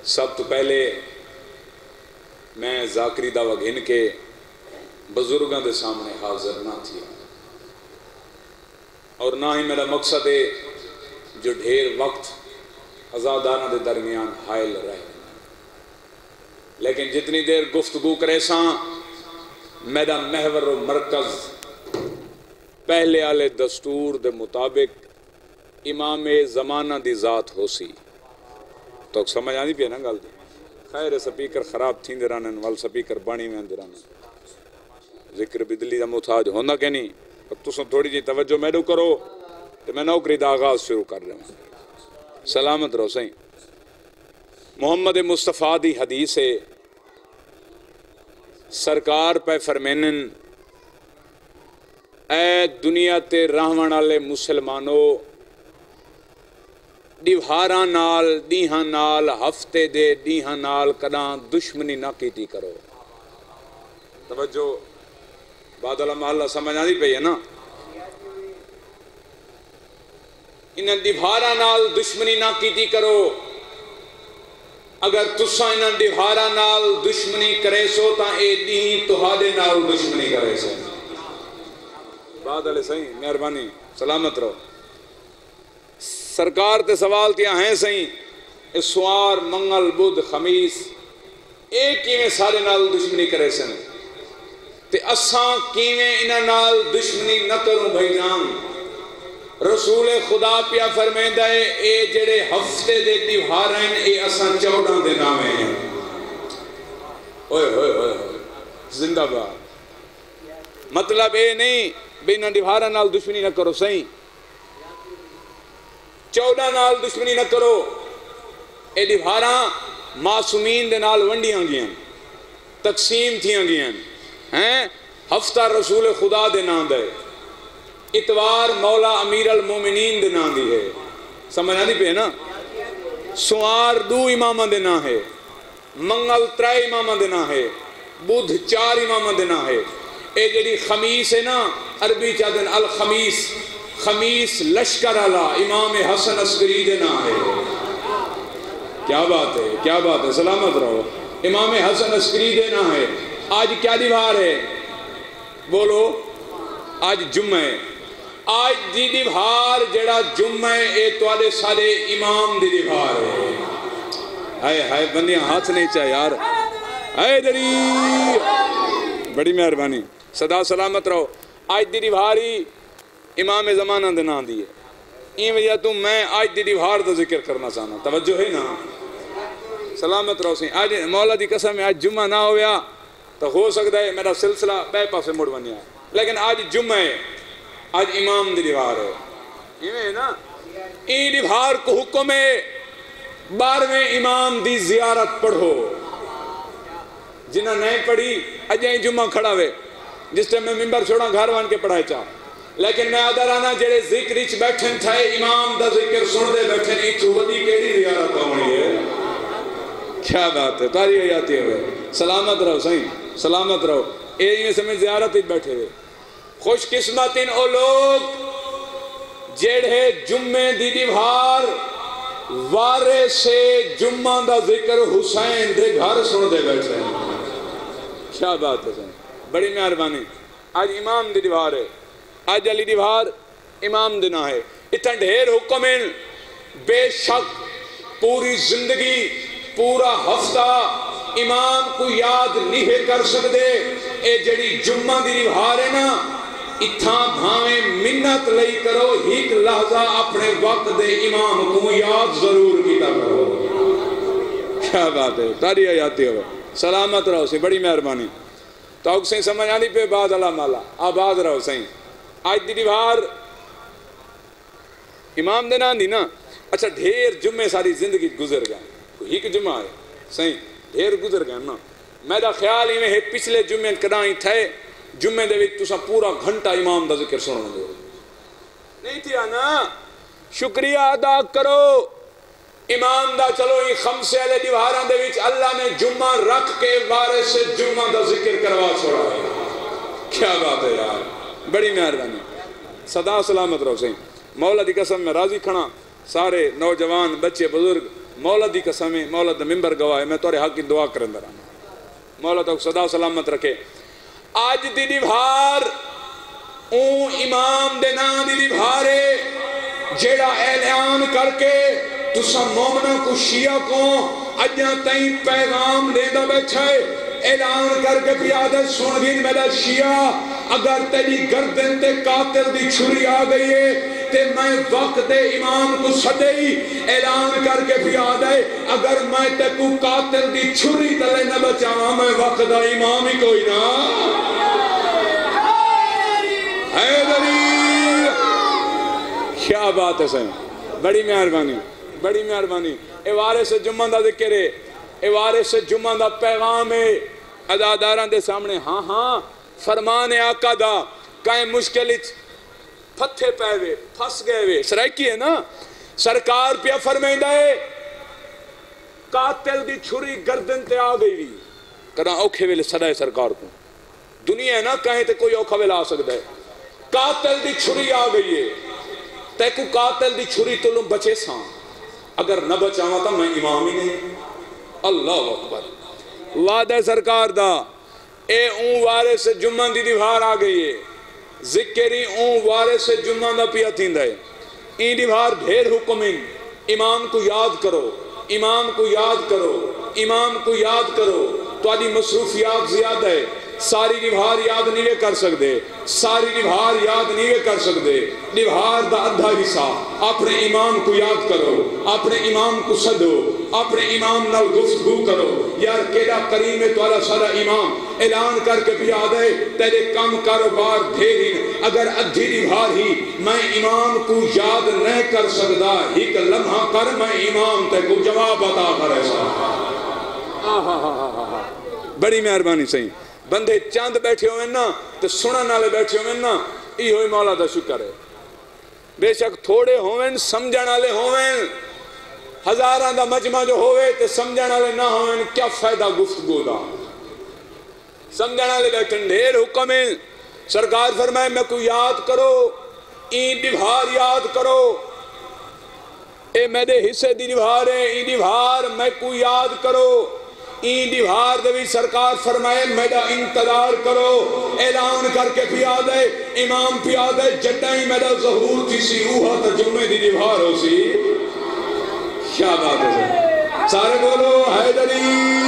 سب تو پہلے میں ذاکری دعویٰ گھن کے بزرگوں کے سامنے حاضر نہ تھی، اور نہ ہی میرا مقصد ہے جو ڈھیر وقت آزادانہ دے درمیان حائل رہے، لیکن جتنی دیر گفتگو کرے ساں میرا محور و مرکز پہلے والے دستور دے مطابق امام زمانہ دی ذات ہو سی تو سمجھ آنی پی نا گل دی۔ خیر سپیکر خراب تھیں دے رہنے وال سپیکر بانی میں دے رہنے ذکر بدلی دا محتاج ہونا کہ نہیں، تساں تھوڑی جی توجہ میرے کرو تو میں نوکری دا آغاز شروع کر رہا ہوں۔ سلامت رہو سہیں۔ محمد مصطفیٰ دی حدیث ہے، سرکار پہ فرمینن اے دنیا تے رہون والے مسلمانوں، دیوہاراں نال دیہاں نال ہفتے دے دیہاں نال کداں دشمنی نہ کیتی کرو۔ توجہ بعد اللہ محلہ سمجھ آنی پئی ہے نا، انہاں دیوہاراں نال دشمنی نہ کیتی کرو۔ اگر تساں انہاں دیوہاراں نال دشمنی کرے سو تا اے دین تہاڈے نال دشمنی کرے سو۔ بعد علیہ صحیح مہربانی سلامت رہو۔ سرکار تے سوال تیاں ہیں صحیح، سوار منگل بدھ خمیس ایک کیویں سارے نال دشمنی کرے سن تے اساں کیویں انہاں نال دشمنی نہ کروں بھائی جان۔ رسول خدا پیا فرمیندہ ہے اے جڑے ہفتے دے دیوہار ہیں اے اساں 14 دے نامے ہیں۔ اوئے ہوئے ہوئے زندہ باد۔ مطلب اے نہیں بے انہاں دیوہاراں نال دشمنی نہ کرو، صحیح 14 نال دشمنی نہ کرو۔ اے دیوہاراں معصومین دے نال ونڈیاں گیاں، تقسیم تھیاں گیاں ہیں۔ ہفتہ رسول خدا دے نام دے، اتوار مولا امیر المومنین دے نام دی ہے، سمجھ آتی پہ نا۔ سوار 2 امامہ دے نام ہے، منگل 3 امامہ دے نام ہے، بدھ 4 امامہ دے نام ہے۔ اے جڑی خمیس ہے نا، عربی چاہدن الخمیس، خمیس لشکر اللہ امام حسن عسکری دے نام ہے۔ کیا بات ہے، کیا بات ہے، سلامت رہو۔ امام حسن عسکری دے نام ہے۔ آج کیا دیوار ہے بولو؟ آج جمعہ ہے۔ آج دی دیوار جڑا جمعہ ہے اے توالے سارے امام دی دیوار ہے۔ ہائے ہائے بندیاں ہاتھ نہیں چاہے یار، ہائے دری بڑی مہربانی صدا سلامت رہو۔ آج دی دیواری امام زمانہ دے نام دی ہے۔ این وجہ تو میں آج دی دیوار دا ذکر کرنا چاہنا، توجہ ہے نا، سلامت رہو سی۔ آج مولا دی قسم ہے آج جمعہ نہ ہویا تو ہو سکتا ہے میرا سلسلہ پہ پاسے مڑ بنیا ہے، لیکن آج جمعہ ہے، آج امام دی دیوار ہے۔ یہ نا این دیوار کو حکم ہے 12ویں امام دی زیارت پڑھو۔ جنہاں نہیں پڑھی اجائیں جمعہ کھڑا ہوئے، جس ٹائم میں ممبر چھوڑا گھر وان کے پڑھائے چاہ، لیکن میں آدھرانا جڑے ذکر اچ بیٹھن تھے امام دا ذکر سن دے بیٹھن اچ ودی کیڑی زیارت ہونی ہے۔ کیا بات ہے، تاریخ آتی ہوئے سلامت رہو صحیح سلامت رہو۔ یہ سمجھ زیارت ہی بیٹھے ہوئے۔ خوش قسمت ان او لوگ جڑے جمعے دی دیوار وارے سے جمعہ دا ذکر حسین دے گھر سن دے بیٹھے ہیں۔ کیا بات ہے صحیح، بڑی مہربانی۔ آج امام دی دیوار ہے، آج علی دیوار امام دینا ہے۔ اتنا ڈھیر حکم ہیں، بے شک پوری زندگی پورا ہفتہ امام کو یاد نہیں کر سکتے۔ اے جڑی جمعہ دی دیوار ہے نا، اتھاں بھاویں منت لئی کرو، ایک لحظہ اپنے وقت دے امام کو یاد ضرور کیتا کرو۔ کیا بات ہے، تاریخ آیاتی ہوئے سلامت رہو سی، بڑی مہربانی۔ تو اگ سے سمجھ آنی پہ بعد اللہ مالا آباد رہو سہیں۔ آج دی دیوار امام دینا دی نا، اچھا ڈھیر جمعے ساری زندگی گزر گئے، ایک جمعہ ہے صحیح ڈھیر گزر گئے نا۔ میرا خیال ہی میں ہے پچھلے جمعے کدائیں تھے جمعے دے وچ تساں پورا گھنٹہ امام دا ذکر سننا دے نہیں تھی نا۔ شکریہ ادا کرو امام دا۔ چلو یہ خمسے علیہ دیوہاراں دے وچ اللہ نے جمعہ رکھ کے وارث سے جمعہ دا ذکر کروا چھوڑا ہے۔ کیا بات ہے یار، بڑی مہربانی صدا سلامت رہو صحیح۔ مولا دی قسم میں راضی کھڑا، سارے نوجوان بچے بزرگ مولا دی قسم ہے، مولا دا ممبر گواہ ہے، میں تورے حق کی دعا کرن رہا مولا تو صدا سلامت رکھے۔ آج دی دیوار اون امام دے نا دی دیوارے جیڑا اعلان کر کے تسا مومنہ کو شیعہ کو اجاں تائیں پیغام لیندہ بیٹھے، اعلان کر کے پیادت سن گین میرا شیعہ، اگر تیری گردن تے قاتل دی چھری آ گئی ہے تے میں وقت امام کو صدی اعلان کر کے پیادت، اگر میں تے کو قاتل دی چھری تلے نہ بچاواں میں وقت امام ہی کوئی نہ حیدری۔ کیا بات ہے سن، بڑی مہربانی، بڑی مہربانی۔ اے وارث جمعہ دا ذکر ہے، اے وارث جمعہ دا پیغام ہے عزاداراں دے سامنے۔ ہاں ہاں فرمان آقا دا کہیں مشکل پتھے پہ ہوئے پھس گئے ہوئے سرائکی ہے نا، سرکار پہ فرمائندہ ہے قاتل دی چھری گردن تے آ گئی بھی کرنا اوکھے ویلے صدا ہے سرکار کو، دنیا ہے نا کہیں تے کوئی اوکھا ویلے آ سکتا ہے، قاتل دی چھری آ گئی ہے تے کو قاتل دی چھری تو لوں بچے ساں، اگر نہ بچاواں تا میں امام ہی نہیں۔ اللہ اکبر، وعدہ سرکار دا اے اون وارث جمعہ دی دیوار آ گئی ہے، ذکری اون وارث جمعہ دا پیا تھیندہ ہے، این دیوار ڈھیر حکم ان، امام کو یاد کرو، امام کو یاد کرو، امام کو یاد کرو، تو آدھی مصروفیات زیادہ ہے، ساری دیوار یاد نہیں کر سکتے، ساری دیوار یاد نہیں کر سکتے، دیوار دا ادھا حصہ اپنے امام کو یاد کرو، اپنے امام کو صدو، اپنے امام نال گفتگو کرو، یار کیڑا کریم ہے توالا سارا امام، اعلان کر کے بھی آدھے تیرے کم کاروبار ڈھیری، اگر ادھی دیوار ہی میں امام کو یاد نہیں کر سکتا، ایک لمحہ کر میں امام تے کو جواب عطا کرے سا۔ بڑی مہربانی صحیح، بندے چاند بیٹھے ہوئے نا تو سنن والے بیٹھے ہوئے نا، یہ ہوئی مولا دا شکر ہے، بے شک تھوڑے ہوئے سمجھن والے ہوئے، ہزاراں دا مجمع جو ہوئے تے سمجھن والے نہ ہوئے، کیا فائدہ گفتگو دا، سمجھن والے بیٹھن ڈھیر حکم ہے، سرکار فرمائے میں کو یاد کرو، این دیوار یاد کرو، اے میرے حصے دی دیوار ہے، این دیوار میں کو یاد کرو، این دیوار دوی سرکار فرمائے میرا انتظار کرو، اعلان کر کے پیادے امام پیادے جٹائیں میرا ظہور تھی سی اوہا تا جمعہ دی دیوار ہو سی۔ کیا بات ہے سارے بولو حیدری،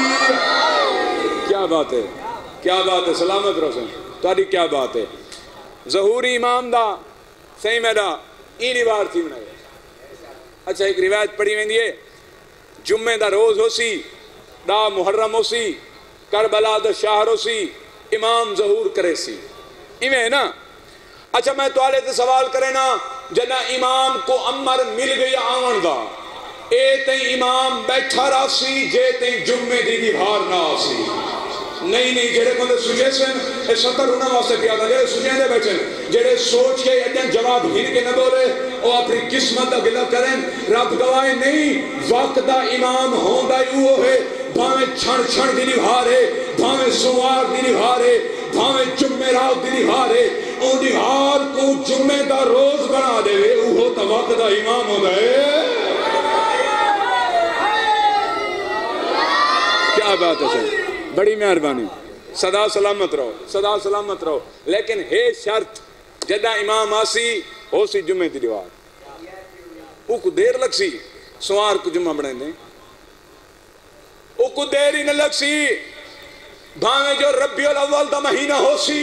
کیا بات ہے، کیا بات ہے، سلامت رسن تاری کیا بات ہے، ظہوری امام دا صحیح میرا این دیوار تھی منہ۔ اچھا ایک روایت پڑھی میں دیئے، جمعہ دا روز ہو سی، دا محرم ہو سی، کربلا دا شہر ہو سی، امام ظہور کرے سی، ایمیں ہے نا۔ اچھا میں تو آلے تے سوال کرے نا، جنہ امام کو امر مل گئی آون دا، اے تیں امام بیٹھا رہا سی جے تیں جمعے دی دیوار نہ آسی، نہیں جڑے بندے سجے سے اے ستر ہونا واسطے پیادا، جڑے سجے دے بیٹھے جڑے سوچ کے اجن جواب ہین کے نہ بولے او اپنی قسمت دا گلہ کریں، رب گواہ نہیں وقت دا امام ہوندا یوں ہے، بھاویں چھڑ چھڑ دی دیوار ہے، بھاویں سوار دی دیوار ہے، بھاویں جمعے رات دی دیوار ہے، او دیوار کو جمعے دا روز بنا دے وہ تا وقت دا امام ہوندا ہے۔ کیا بات ہے سر، بڑی مہربانی، صدا سلامت رہو، صدا سلامت رہو، لیکن ہے شرط جدہ امام آسی ہو سی جمعہ دی دیوار، او کو دیر لگ سی سوار کو جمعہ بڑھیں دیں، او کو دیر ہی نہ لگ سی، بھاویں جو ربیع الاول دا مہینہ ہو سی،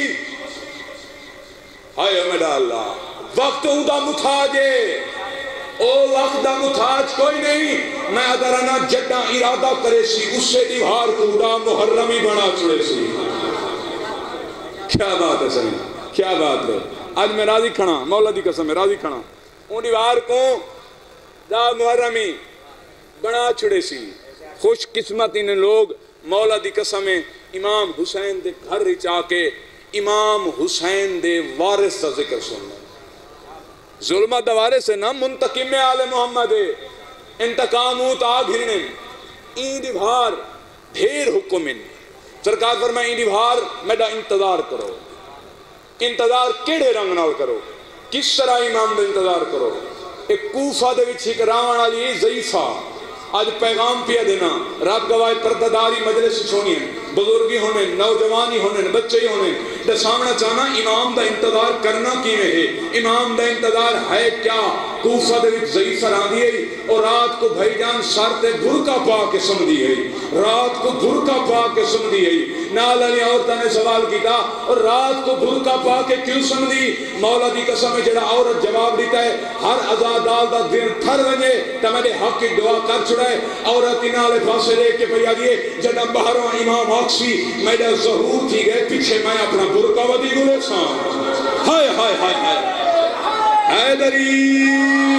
ہائے میرا اللہ وقت ہوں دا متھاجے، او وقت دا متھاج کوئی نہیں، میں ادھرانا جڈا ارادہ کرے سی اس سے دیوار کو دا محرمی بنا چھوڑے سی۔ کیا بات ہے سنی، کیا بات ہے، آج میں راضی کھڑا، مولا دی قسم میں راضی کھڑا، ان دیوار کو دا محرمی بنا چھوڑے سی۔ خوش قسمت ان لوگ مولا دی قسم میں امام حسین دے گھر رچا کے امام حسین دے وارث دا ذکر سننا، ظلمہ دا وارث ہے نا، منتقم آل محمد ہے، انتقاموت آگ ہرنے، این دیوار ڈھیر حکم ان، سرکار فرمائے این دیوار میڈا انتظار کرو، انتظار کیڑے رنگ نال کرو، کس طرح امام دا انتظار کرو، ایک کوفہ دے وچ ایک راون علی ضعیفہ آج پیغام پیا دینا رب گواہ پرداداری مجلس چھونی ہے بزرگی ہونے نوجوانی ہونے بچے ہی ہونے دا سامنا چاہنا امام دا انتظار کرنا کیویں ہے امام دا انتظار ہے کیا کوفہ دے وچ ضعیف راندی ہے اور رات کو بھائی جان سر تے برقع پا کے سمدھی ہے رات کو برقع پا کے سمدھی ہے نال علی عورتاں نے سوال کیتا اور رات کو برقع پا کے کیوں سمدھی مولا دی قسم ہے جڑا عورت جواب دیتا ہے ہر عزادار دا دن تھر ونجے تے میرے حق کی دعا کر چھڑائے عورت نالے پاسے لے کے بھیا دیے جڑا باہروں امام آکسی میرا ظہور تھی گئے پیچھے میں اپنا برقع ودی گلے سان ہائے ہائے ہائے ہائے حیدری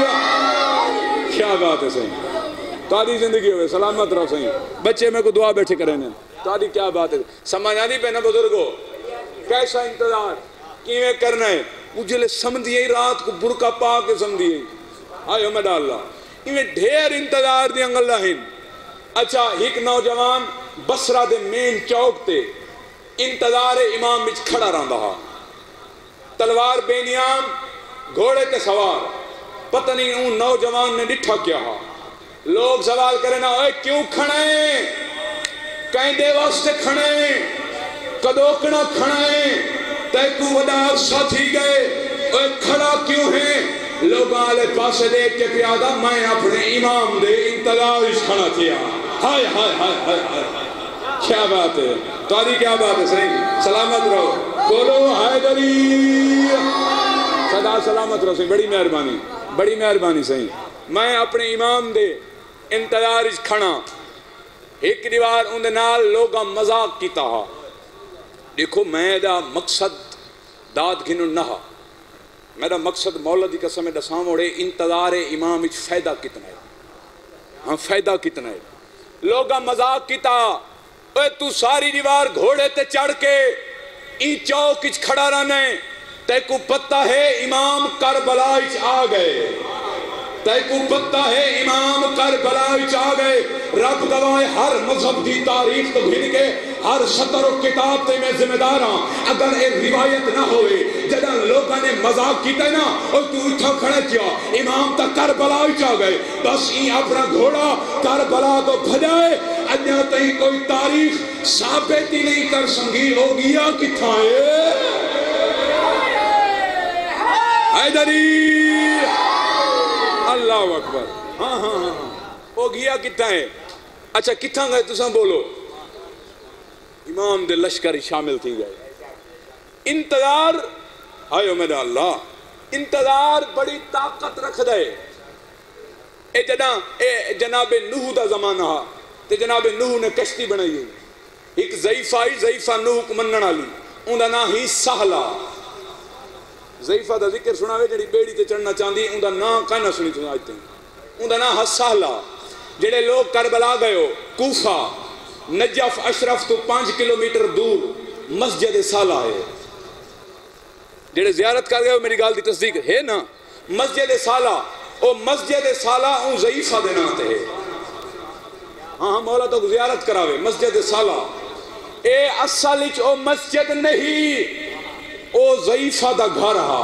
کیا بات ہے صحیح تاری زندگی ہوئے سلامت رہو صحیح بچے میں کو دعا بیٹھے کریں تاری کیا بات ہے سمجھا نہیں پہنا بزرگو کیسا انتظار کیویں کرنا ہے اجلے سمدھی ہے رات کو برقع پا کے سمدھی ہے آئے میں ڈال اللہ انہیں ڈھیر انتظار دیں اللہ ہیں اچھا ایک نوجوان بسرہ دے مین چوک تے انتظار امام بچ کھڑا رہا رہا تلوار بے نیام گھوڑے کے سوار پتہ نہیں اون نوجوان نے ڈٹھا کیا ہا لوگ سوال کریں نا اے کیوں کھڑائیں کہیں دے واسطے کھڑائیں کدوکنا کھڑائیں تیکو وڈا عرصہ تھی گئے اے کھڑا کیوں ہیں لوگاں آلے پاسے دیکھ کے پیادہ میں اپنے امام دے انتظار اس کھڑا کیا ہائے ہائے ہائے ہائے ہائے کیا بات ہے تاری کیا بات ہے صحیح سلامت رہو بولو حیدری صدا سلامت رہو صحیح بڑی مہربانی صحیح میں اپنے امام دے انتظار اس کھڑا ایک دیوار اندے نال لوگاں مذاق کیتا ہا دیکھو میں دا مقصد داد گھنو نہ میرا مقصد مولا دی قسم دسام اوڑے انتظار امام اچ فائدہ کتنا ہے ہاں فائدہ کتنا ہے لوگاں مذاق کیتا اے تو ساری دیوار گھوڑے تے چڑھ کے ای چوک اچ کھڑا رہنا ہے تے کو پتہ ہے امام کربلا اچ آ گئے تے کو پتہ ہے امام کربلا اچ آ گئے رب گواہ ہر مذہب دی تاریخ تو بھن کے ہر سطر و کتاب تے میں ذمہ دار ہاں اگر ایک روایت نہ ہوئے جدہ لوگاں نے مذاق کیتا نا اور تو اٹھا کھڑا کیا امام تا کربلا اچ آ گئے بس ای اپنا گھوڑا کربلا تو بھجائے انیا تہیں کوئی تاریخ ثابت ہی نہیں کر سنگی ہو گیا کتھا ہے حیدری اللہ اکبر ہاں ہاں ہاں ہو گیا کتھا ہے اچھا کتھا گئے تساں بولو امام دے لشکر شامل تھی گئے انتظار آئیو میرا اللہ انتظار بڑی طاقت رکھ دے اے جناب نوح دا زمانہ ہا تے جناب نوح نے کشتی بنائی ہے ایک ضعیفہ نوح کو منن والی اون دا نام ہی سہلا ضعیفہ دا ذکر سناوے جڑی بیڑی تے چڑھنا چاندی اون دا نام کہنا سنی تو آج تک اون دا نام سہلا جڑے لوگ کربلا گئے ہو کوفہ نجف اشرف تو 5 کلومیٹر دور مسجد سالہ ہے جڑے زیارت کر گئے ہو میری گال دی تصدیق ہے نا مسجد سالہ او مسجد سالہ اون ضعیفہ دے نام تے ہے ہاں مولا تو زیارت کراوے مسجد سالہ اے اصل اچ او مسجد نہیں او ضعیفہ دا گھر ہا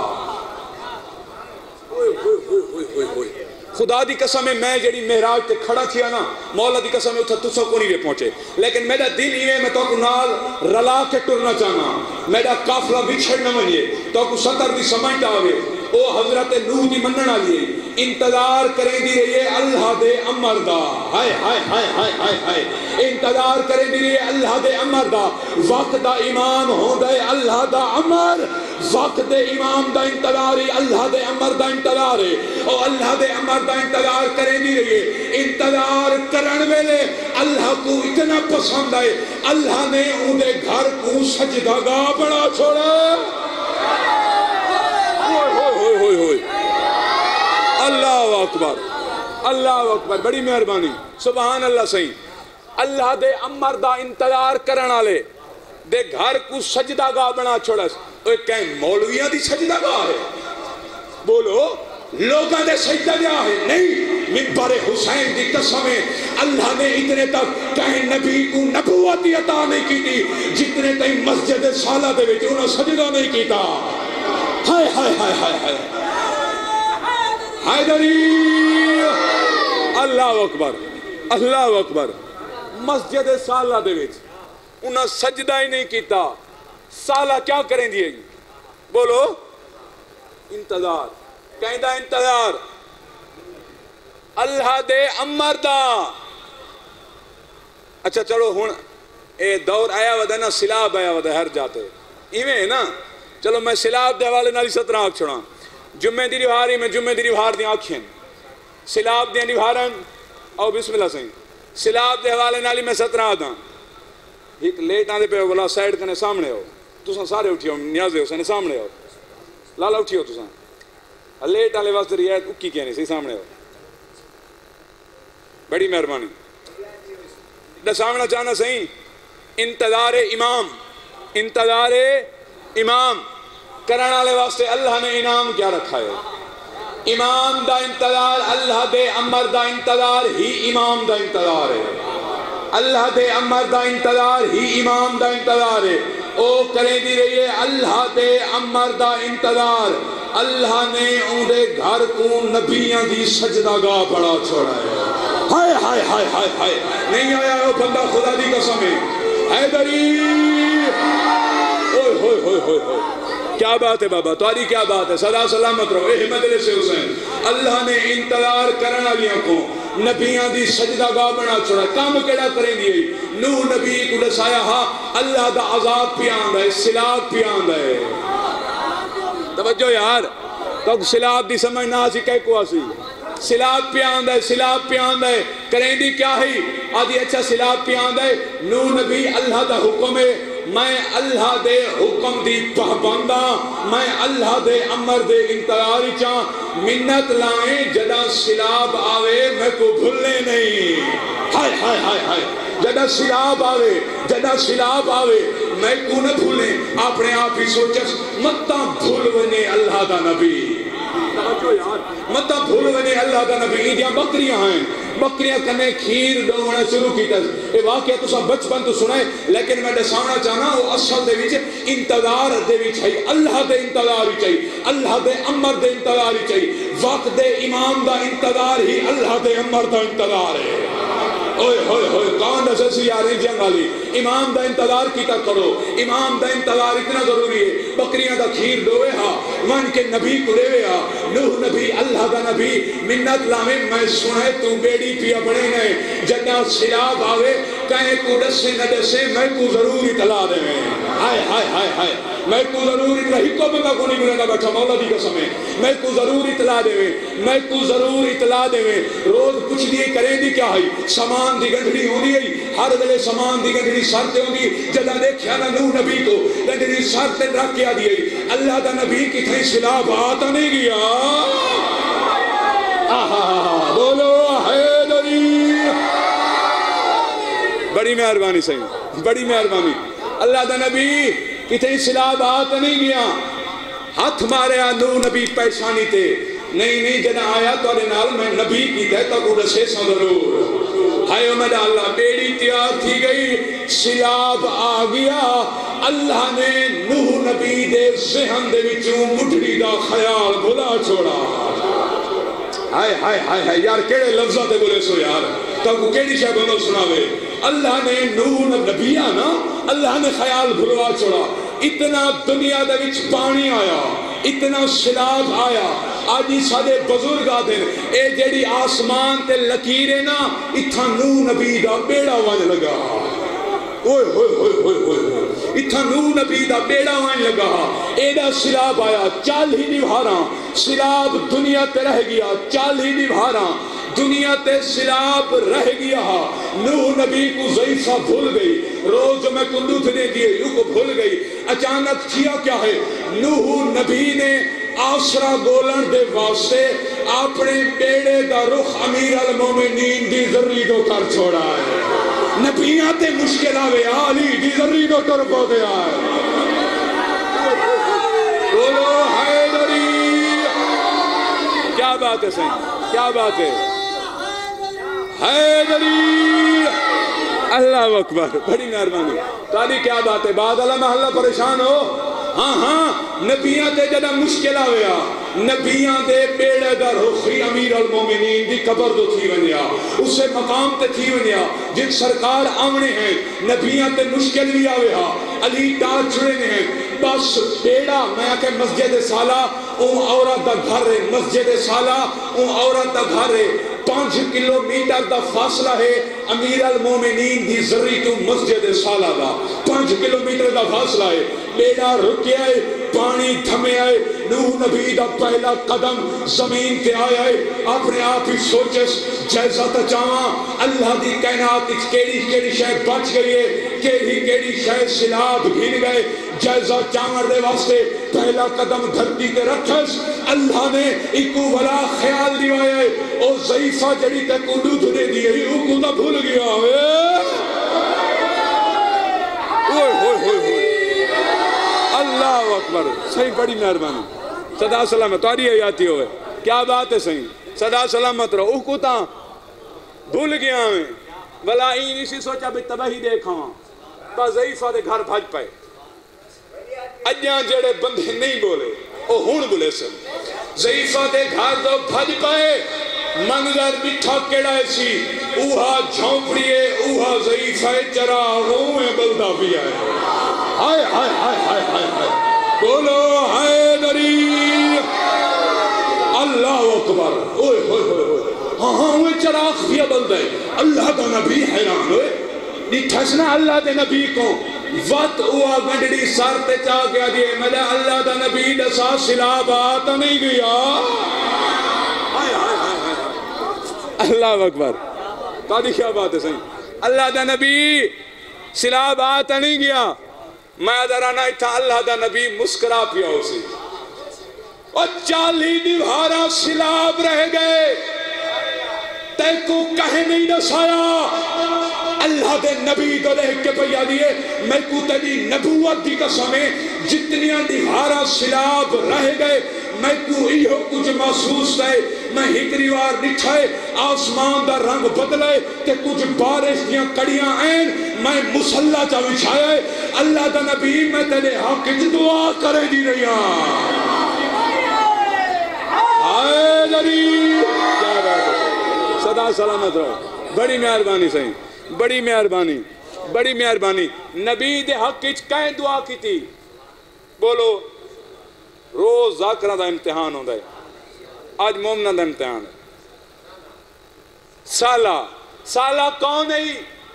خدا دی قسم ہے میں جڑی محراج تے کھڑا تھیا نا مولا دی قسم ہے اتھا تسو کو نہیں رے پہنچے لیکن میرا دل ہی میں تو کو نال رلا کے ٹرنا چاہنا میرا قافلہ بچھڑ نہ منیے تو کو سطر دی سمجھتا ہوئے او حضرت نوح دی منن والی انتظار کریں دی رہیے اللہ دے امر دا ہائے ہائے ہائے ہائے ہائے ہائے انتظار کریں دی رہیے اللہ دے امر دا وقت دا امام ہوں دے اللہ دا امر وقت دے امام دا انتظاری اللہ دے امر دا انتظارے او اللہ دے امر دا انتظار کریں دی رہیے انتظار کرن ویلے اللہ کو اتنا پسند آئے اللہ نے ان دے گھر کو سجدہ گاہ بڑا چھوڑا اللہ اکبر اللہ اکبر بڑی مہربانی سبحان اللہ صحیح اللہ دے امر دا انتظار کرن والے دے گھر کو سجدہ گاہ بنا چھوڑا اوے کہیں مولویاں دی سجدہ گاہ ہے بولو لوگاں دے سجدہ گاہ ہے نہیں منبر حسین دی قسم ہے اللہ نے اتنے تک کہیں نبی کو نبوت عطا نہیں کی تھی جتنے تک مسجد سالہ دے وچ انہاں سجدہ نہیں کیتا ہائے ہائے ہائے ہائے ہائے حیدری اللہ اکبر اللہ اکبر مسجد سالہ دے وچ انہاں سجدہ ہی نہیں کیتا سالہ کیا کریں دیئے بولو انتظار کہندہ انتظار اللہ دے امر دا اچھا چلو ہون اے دور آیا ودا نا سلاب آیا ودا ہر جاتے ایویں ہے نا چلو میں سلاب دے حوالے نالی 17 آنکھ چھوڑا جمعہ دی ریواری میں جمعہ دی ریوار دی آنکھیں سلاب دی ریوارن او بسم اللہ سہیں سلاب دے حوالے نالی میں 17 آدھاں ایک لیٹ آدھے پہ بلا سائیڈ کنے سامنے ہو تُساں سارے اٹھی ہو نیازے ہو سنے سامنے ہو لالا اٹھی ہو تُساں لیٹ آلے واسطے ریایت اکی کیا نہیں سی سامنے ہو بڑی مہربانی دا سامنا چاہنا سہیں انتظار امام کرنا لے واسطے اللہ نے انعام کیا رکھا ہے امام دا انتظار اللہ دے امر دا انتظار ہی امام دا انتظار ہے اللہ دے امر دا انتظار ہی امام دا انتظار ہے او کریں دی رہی ہے اللہ دے امر دا انتظار اللہ نے اندے گھر کو نبیاں دی سجدہ گاہ بڑا چھوڑا ہے ہائے ہائے ہائے ہائے ہائے نہیں آیا وہ بندہ خدا دی قسم ہے حیدری اوئے ہوئے ہوئے ہوئے ہوئے کیا بات ہے بابا تاری کیا بات ہے صدا سلامت رہو اے مجلس حسین اللہ نے انتظار کرنا لیاں کو نبیاں دی سجدہ گاہ بنا چھوڑا کام کیڑا کریں دیئے نوح نبی کو دسایا ہاں اللہ دا عذاب پی آندہ ہے سلاب پی آندہ ہے توجہ یار تو سلاب دی سمجھ نہ آسی کہے کو آسی سلاب پی آندہ ہے کریں دی کیا ہی آدھی اچھا سلاب پی آندہ ہے نوح نبی اللہ دا حکم ہے میں اللہ دے حکم دی پہبندہ میں اللہ دے امر دے انتظاری چاہ منت لائیں جدا سلاب آوے میں کو بھولنے نہیں ہائے ہائے ہائے ہائے جدا سلاب آوے میں کو نہ بھولیں اپنے آپ ہی سوچس متہ بھولونے اللہ دا نبی متہ بھولونے اللہ دا نبی ایدیاں بکریاں ہیں بکریاں کنے کھیر ڈوڑنا شروع کی تھا یہ واقعہ تو سب بچپن تو سنائے لیکن میں دسانا چاہنا وہ اصل دے ویچے انتظار دے ویچ ہے اللہ دے انتظار ہی چاہیے اللہ دے امر دے انتظار ہی چاہیے وقت دے امام دا انتظار ہی اللہ دے امر دا انتظار ہے اوئے ہوئے ہوئے کون دسے سیاریں جنگالی امام دا انتظار کیتا کرو امام دا انتظار اتنا ضروری ہے بکریاں دا کھیر دوئے ہاں من کے نبی کو دے ہاں نوح نبی اللہ دا نبی منت لامے میں سنے تو بیڑی پیا بڑے گئے جنہ سلاب آوے کہیں کو دسے نہ دسے میں کو ضرور اطلاع دے میں ہائے ہائے ہائے ہائے میں کو ضرور اطلاع ہی کو بندہ کو نہیں ملے بیٹھا مولا دی قسم ہے میں کو ضرور اطلاع دے میں روز کچھ دیئے کریں دی کیا ہے سامان دی گنڈڑی ہونی ہے ہر دلے سامان دی گنڈڑی سرتے ہونی جدہ دیکھیا نا نوح نبی کو گنڈڑی سرتے رکھ کیا دیئے اللہ دا نبی کی تھیں سلاب آتا نہیں گیا بولو حیدری بڑی مہربانی صحیح بڑی مہربانی اللہ دا نبی کتنے سلاب آتا نہیں گیا ہاتھ مارے نوح نبی پیشانی تے نہیں جنہ آیا تو آنے نال میں نبی کی تے تو کو رسے سا ضرور ہائے امید اللہ بیڑی تیار تھی گئی سلاب آ گیا اللہ نے نوح نبی دے ذہن دے وچوں مٹھڑی دا خیال بھلا چھوڑا ہائے ہائے ہائے ہائے یار کیڑے لفظہ تے بولے سو یار تو کو کیڑی شاہ بندہ سناوے اللہ نے نوح نبی نا اللہ نے خیال بھلوا چھوڑا اتنا دنیا دے وچ پانی آیا اتنا سلاب آیا آجی سادے بزرگ آدھے اے جیڑی آسمان تے لکیرے نا اتھا نوح نبی دا بیڑا وان لگا اوئے ہوئے ہوئے ہوئے ہوئے اتھا نوح نبی دا بیڑا وان لگا ایڈا سلاب آیا 40 نبھاراں سلاب دنیا تے رہ گیا 40 نبھاراں دنیا تے سلاب رہ گیا نوح نبی کو ضعیفہ بھول گئی روز میں کندو تھنے دیئے یوں کو بھول گئی اچانک کیا کیا ہے نوح نبی نے آسرا گولن دے واسطے اپنے بیڑے دا رخ امیر المومنین دی ذری کو کر چھوڑا ہے نبیاں تے مشکل آوے علی دی ذری کو کر پو گیا ہے بولو حیدری کیا بات ہے سہی کیا بات ہے حیدری اللہ اکبر بڑی مہربانی تاری کیا بات ہے بعد اللہ محلہ پریشان ہو ہاں ہاں نبیاں تے جڑا مشکل آیا نبیاں دے بیڑے دا رخی امیر المومنین دی قبر تو تھی ونیا اسے مقام تے تھی ونیا جن سرکار آمنے ہیں نبیاں تے مشکل بھی آیا علی ڈال چھڑے ہیں بس بیڑا میں آکے مسجد سالہ اون عورت دا گھر ہے مسجد سالہ اون عورت دا گھر ہے 5 کلومیٹر دا فاصلہ ہے امیر المومنین دی ذری تو مسجد سالہ دا 5 کلومیٹر دا فاصلہ ہے بیڑا رکے آئے پانی تھمے آئے نوح نبی دا پہلا قدم زمین تے آیا ہے اپنے آپ ہی سوچس جیسا تا چاہاں اللہ دی کائنات اچھ کیڑی شے بچ گئی ہے کیڑی شے سلاب گھن گئے جیسا چاہاں دے واسطے پہلا قدم دھرتی تے رکھس اللہ نے ایکو والا خیال دیوایا ہے او ضعیفہ جڑی تے کو دودھ دے دیئے او کو دا بھول گیا اللہ اکبر صحیح بڑی مہربانی صدا سلامت تاری حیاتی ہوئے کیا بات ہے صحیح صدا سلامت رہو کو تا بھول گیا ہمیں بلا این اسی سوچا بھی تباہی دیکھا ہاں تا ضعیفہ دے گھر بھاج پائے اجیاں جڑے بندے نہیں بولے او ہون بولے سن ضعیفہ دے گھر تو بھاج پائے منظر بٹھا کیڑا سی اوہا جھونپڑیے اوہا ضعیفہ چراغوں میں بلدہ بھی آئے ہائے ہائے ہائے ہائے ہائے ہائے بولو حیدری اللہ اکبر اوئے ہوئے ہوئے ہوئے ہاں اوئے چراغ بھی بلد ہے اللہ دا نبی حیران ہوئے نٹھسنا اللہ دے نبی کو وقت ہوا گنڈڑی سار تے چاہ گیا دیئے ملے اللہ دا نبی دسا سلاب آتا نہیں گیا اللہ اکبر قادی کیا بات ہے صحیح اللہ دا نبی سلاب آتا نہیں گیا میں درانا تھا اللہ دا نبی مسکرا پیا اسی اور 40 دیوارا سلاب رہ گئے تے کو کہیں نہیں دسایا اللہ دے نبی تو دیکھ کے پیا دیئے میں کو تیری نبوت دی قسمیں جتنیاں دیوارا سلاب رہ گئے میں کو ایہو کچھ محسوس ہے میں ہکریوار نٹھائے آسمان دا رنگ بدلے کہ کچھ بارش دیاں کڑیاں این میں مسلح چا بچھائے اللہ دا نبی میں تیرے حق کی دعا کرے دی رہی ہاں آئے لری کیا بات ہے صدا سلامت رہو بڑی مہربانی صحیح بڑی مہربانی نبی دے حق کی کہیں دعا کی تھی بولو روز ذاکرہ دا امتحان ہوندہ ہے آج مومنہ دا امتحان ہے سالہ کون ہے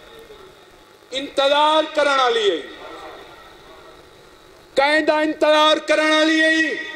انتظار کرنا لیے کہیں دا انتظار کرنا لیے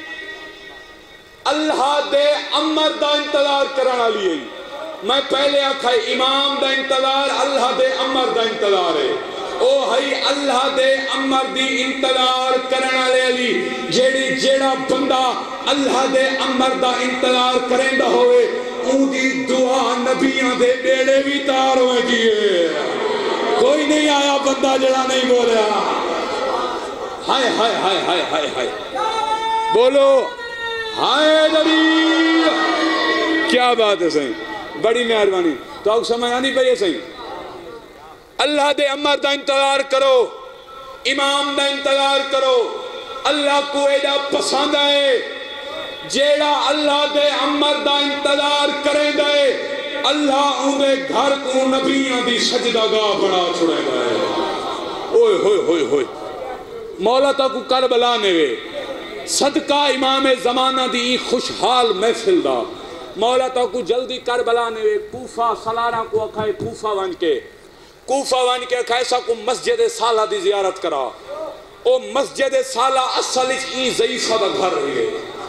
اللہ دے امر دا انتظار کرنا لیے میں پہلے آکھا امام دا انتظار اللہ دے امر دا انتظار ہے او ہی اللہ دے امر دی انتظار کرنا لے لی جیڑا بندہ اللہ دے امر دا انتظار کریں دا ہوئے اون دی دعا نبیاں دے بیڑے بھی تار ہوئے دیئے کوئی نہیں آیا بندہ جڑا نہیں بولیا ہائے ہائے ہائے ہائے ہائے ہائے بولو ہائے نبی کیا بات ہے صحیح بڑی مہربانی تو آپ سمجھ آنی پہ یہ صحیح اللہ دے امر دا انتظار کرو امام دا انتظار کرو اللہ کو ایڈا پسند ہے جیڑا اللہ دے امر دا انتظار کریں دے اللہ انہیں گھر کو نبیاں دی سجدہ گاہ بڑا چھوڑے گئے اوئے ہوئے ہوئے ہوئے مولا تا کو کربلا نوے صدقہ امام زمانہ دی خوشحال محفل دا مولا تا کو جلدی کربلا نوے کوفہ سلارہ کو اکھائے کوفہ وان کے ایسا کو مسجد سالہ دی زیارت کرا او مسجد سالہ اصل ای ضعیفہ دا گھر ہے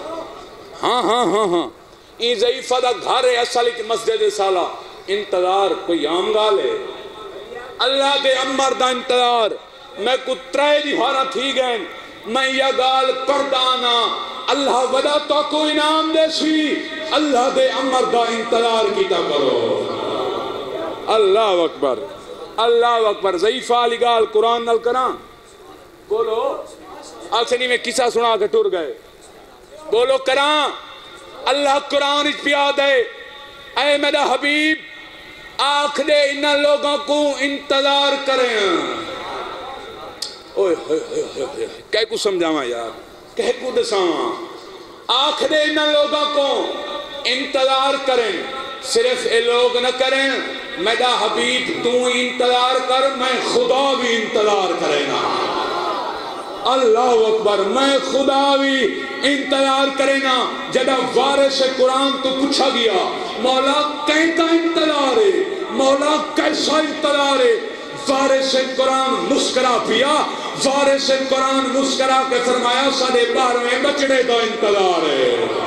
ہاں ای ضعیفہ دا گھر ہے اصل مسجد سالہ انتظار کوئی عام گال ہے اللہ دے امر دا انتظار میں کو ترائے دیوارا تھی گئے میں یہ گال پردانا اللہ ودا تو کو انعام دے سی اللہ دے امر دا انتظار کیتا کرو اللہ اکبر ضعیفہ علی گال قرآن نل کران بولو آسنی میں کسا سنا کے ٹور گئے بولو کران اللہ قرآن اس پیا دے اے میرا حبیب آنکھ دے انہا لوگوں کو انتظار کریں اوئے ہوئے ہوئے ہوئے کہہ کو سمجھاواں یار، کہہ کو دساواں، آنکھ دے ان لوگوں کو انتظار کریں، صرف اے لوگ نہ کریں میرا حبیب تو انتظار کر، میں خدا بھی انتظار کرے گا۔ اللہ اکبر، میں خدا بھی انتظار کرے نا۔ جدہ وارث قرآن تو پوچھا گیا مولا کہیں کا انتظار ہے، مولا کیسا انتظار ہے؟ وارث قرآن مسکرا پیا، وارث قرآن مسکرا کے فرمایا 12.5 بچڑے کا انتظار ہے۔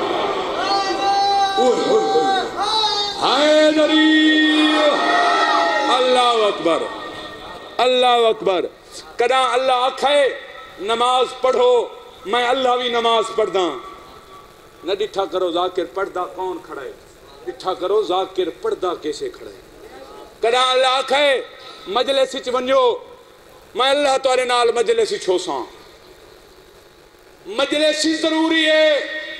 حیدری، اللہ اکبر، اللہ اکبر۔ کدا اللہ آکھے نماز پڑھو، میں اللہ بھی نماز پڑھدا، نہ ڈٹھا کرو ذاکر پڑھدا کون کھڑا ہے، ڈٹھا کرو ذاکر پڑھدا کیسے کھڑا ہے۔ کدا اللہ آکھے مجلس وچ ونجو، میں اللہ تورے نال مجلس وچ ہوساں، مجلس ضروری ہے،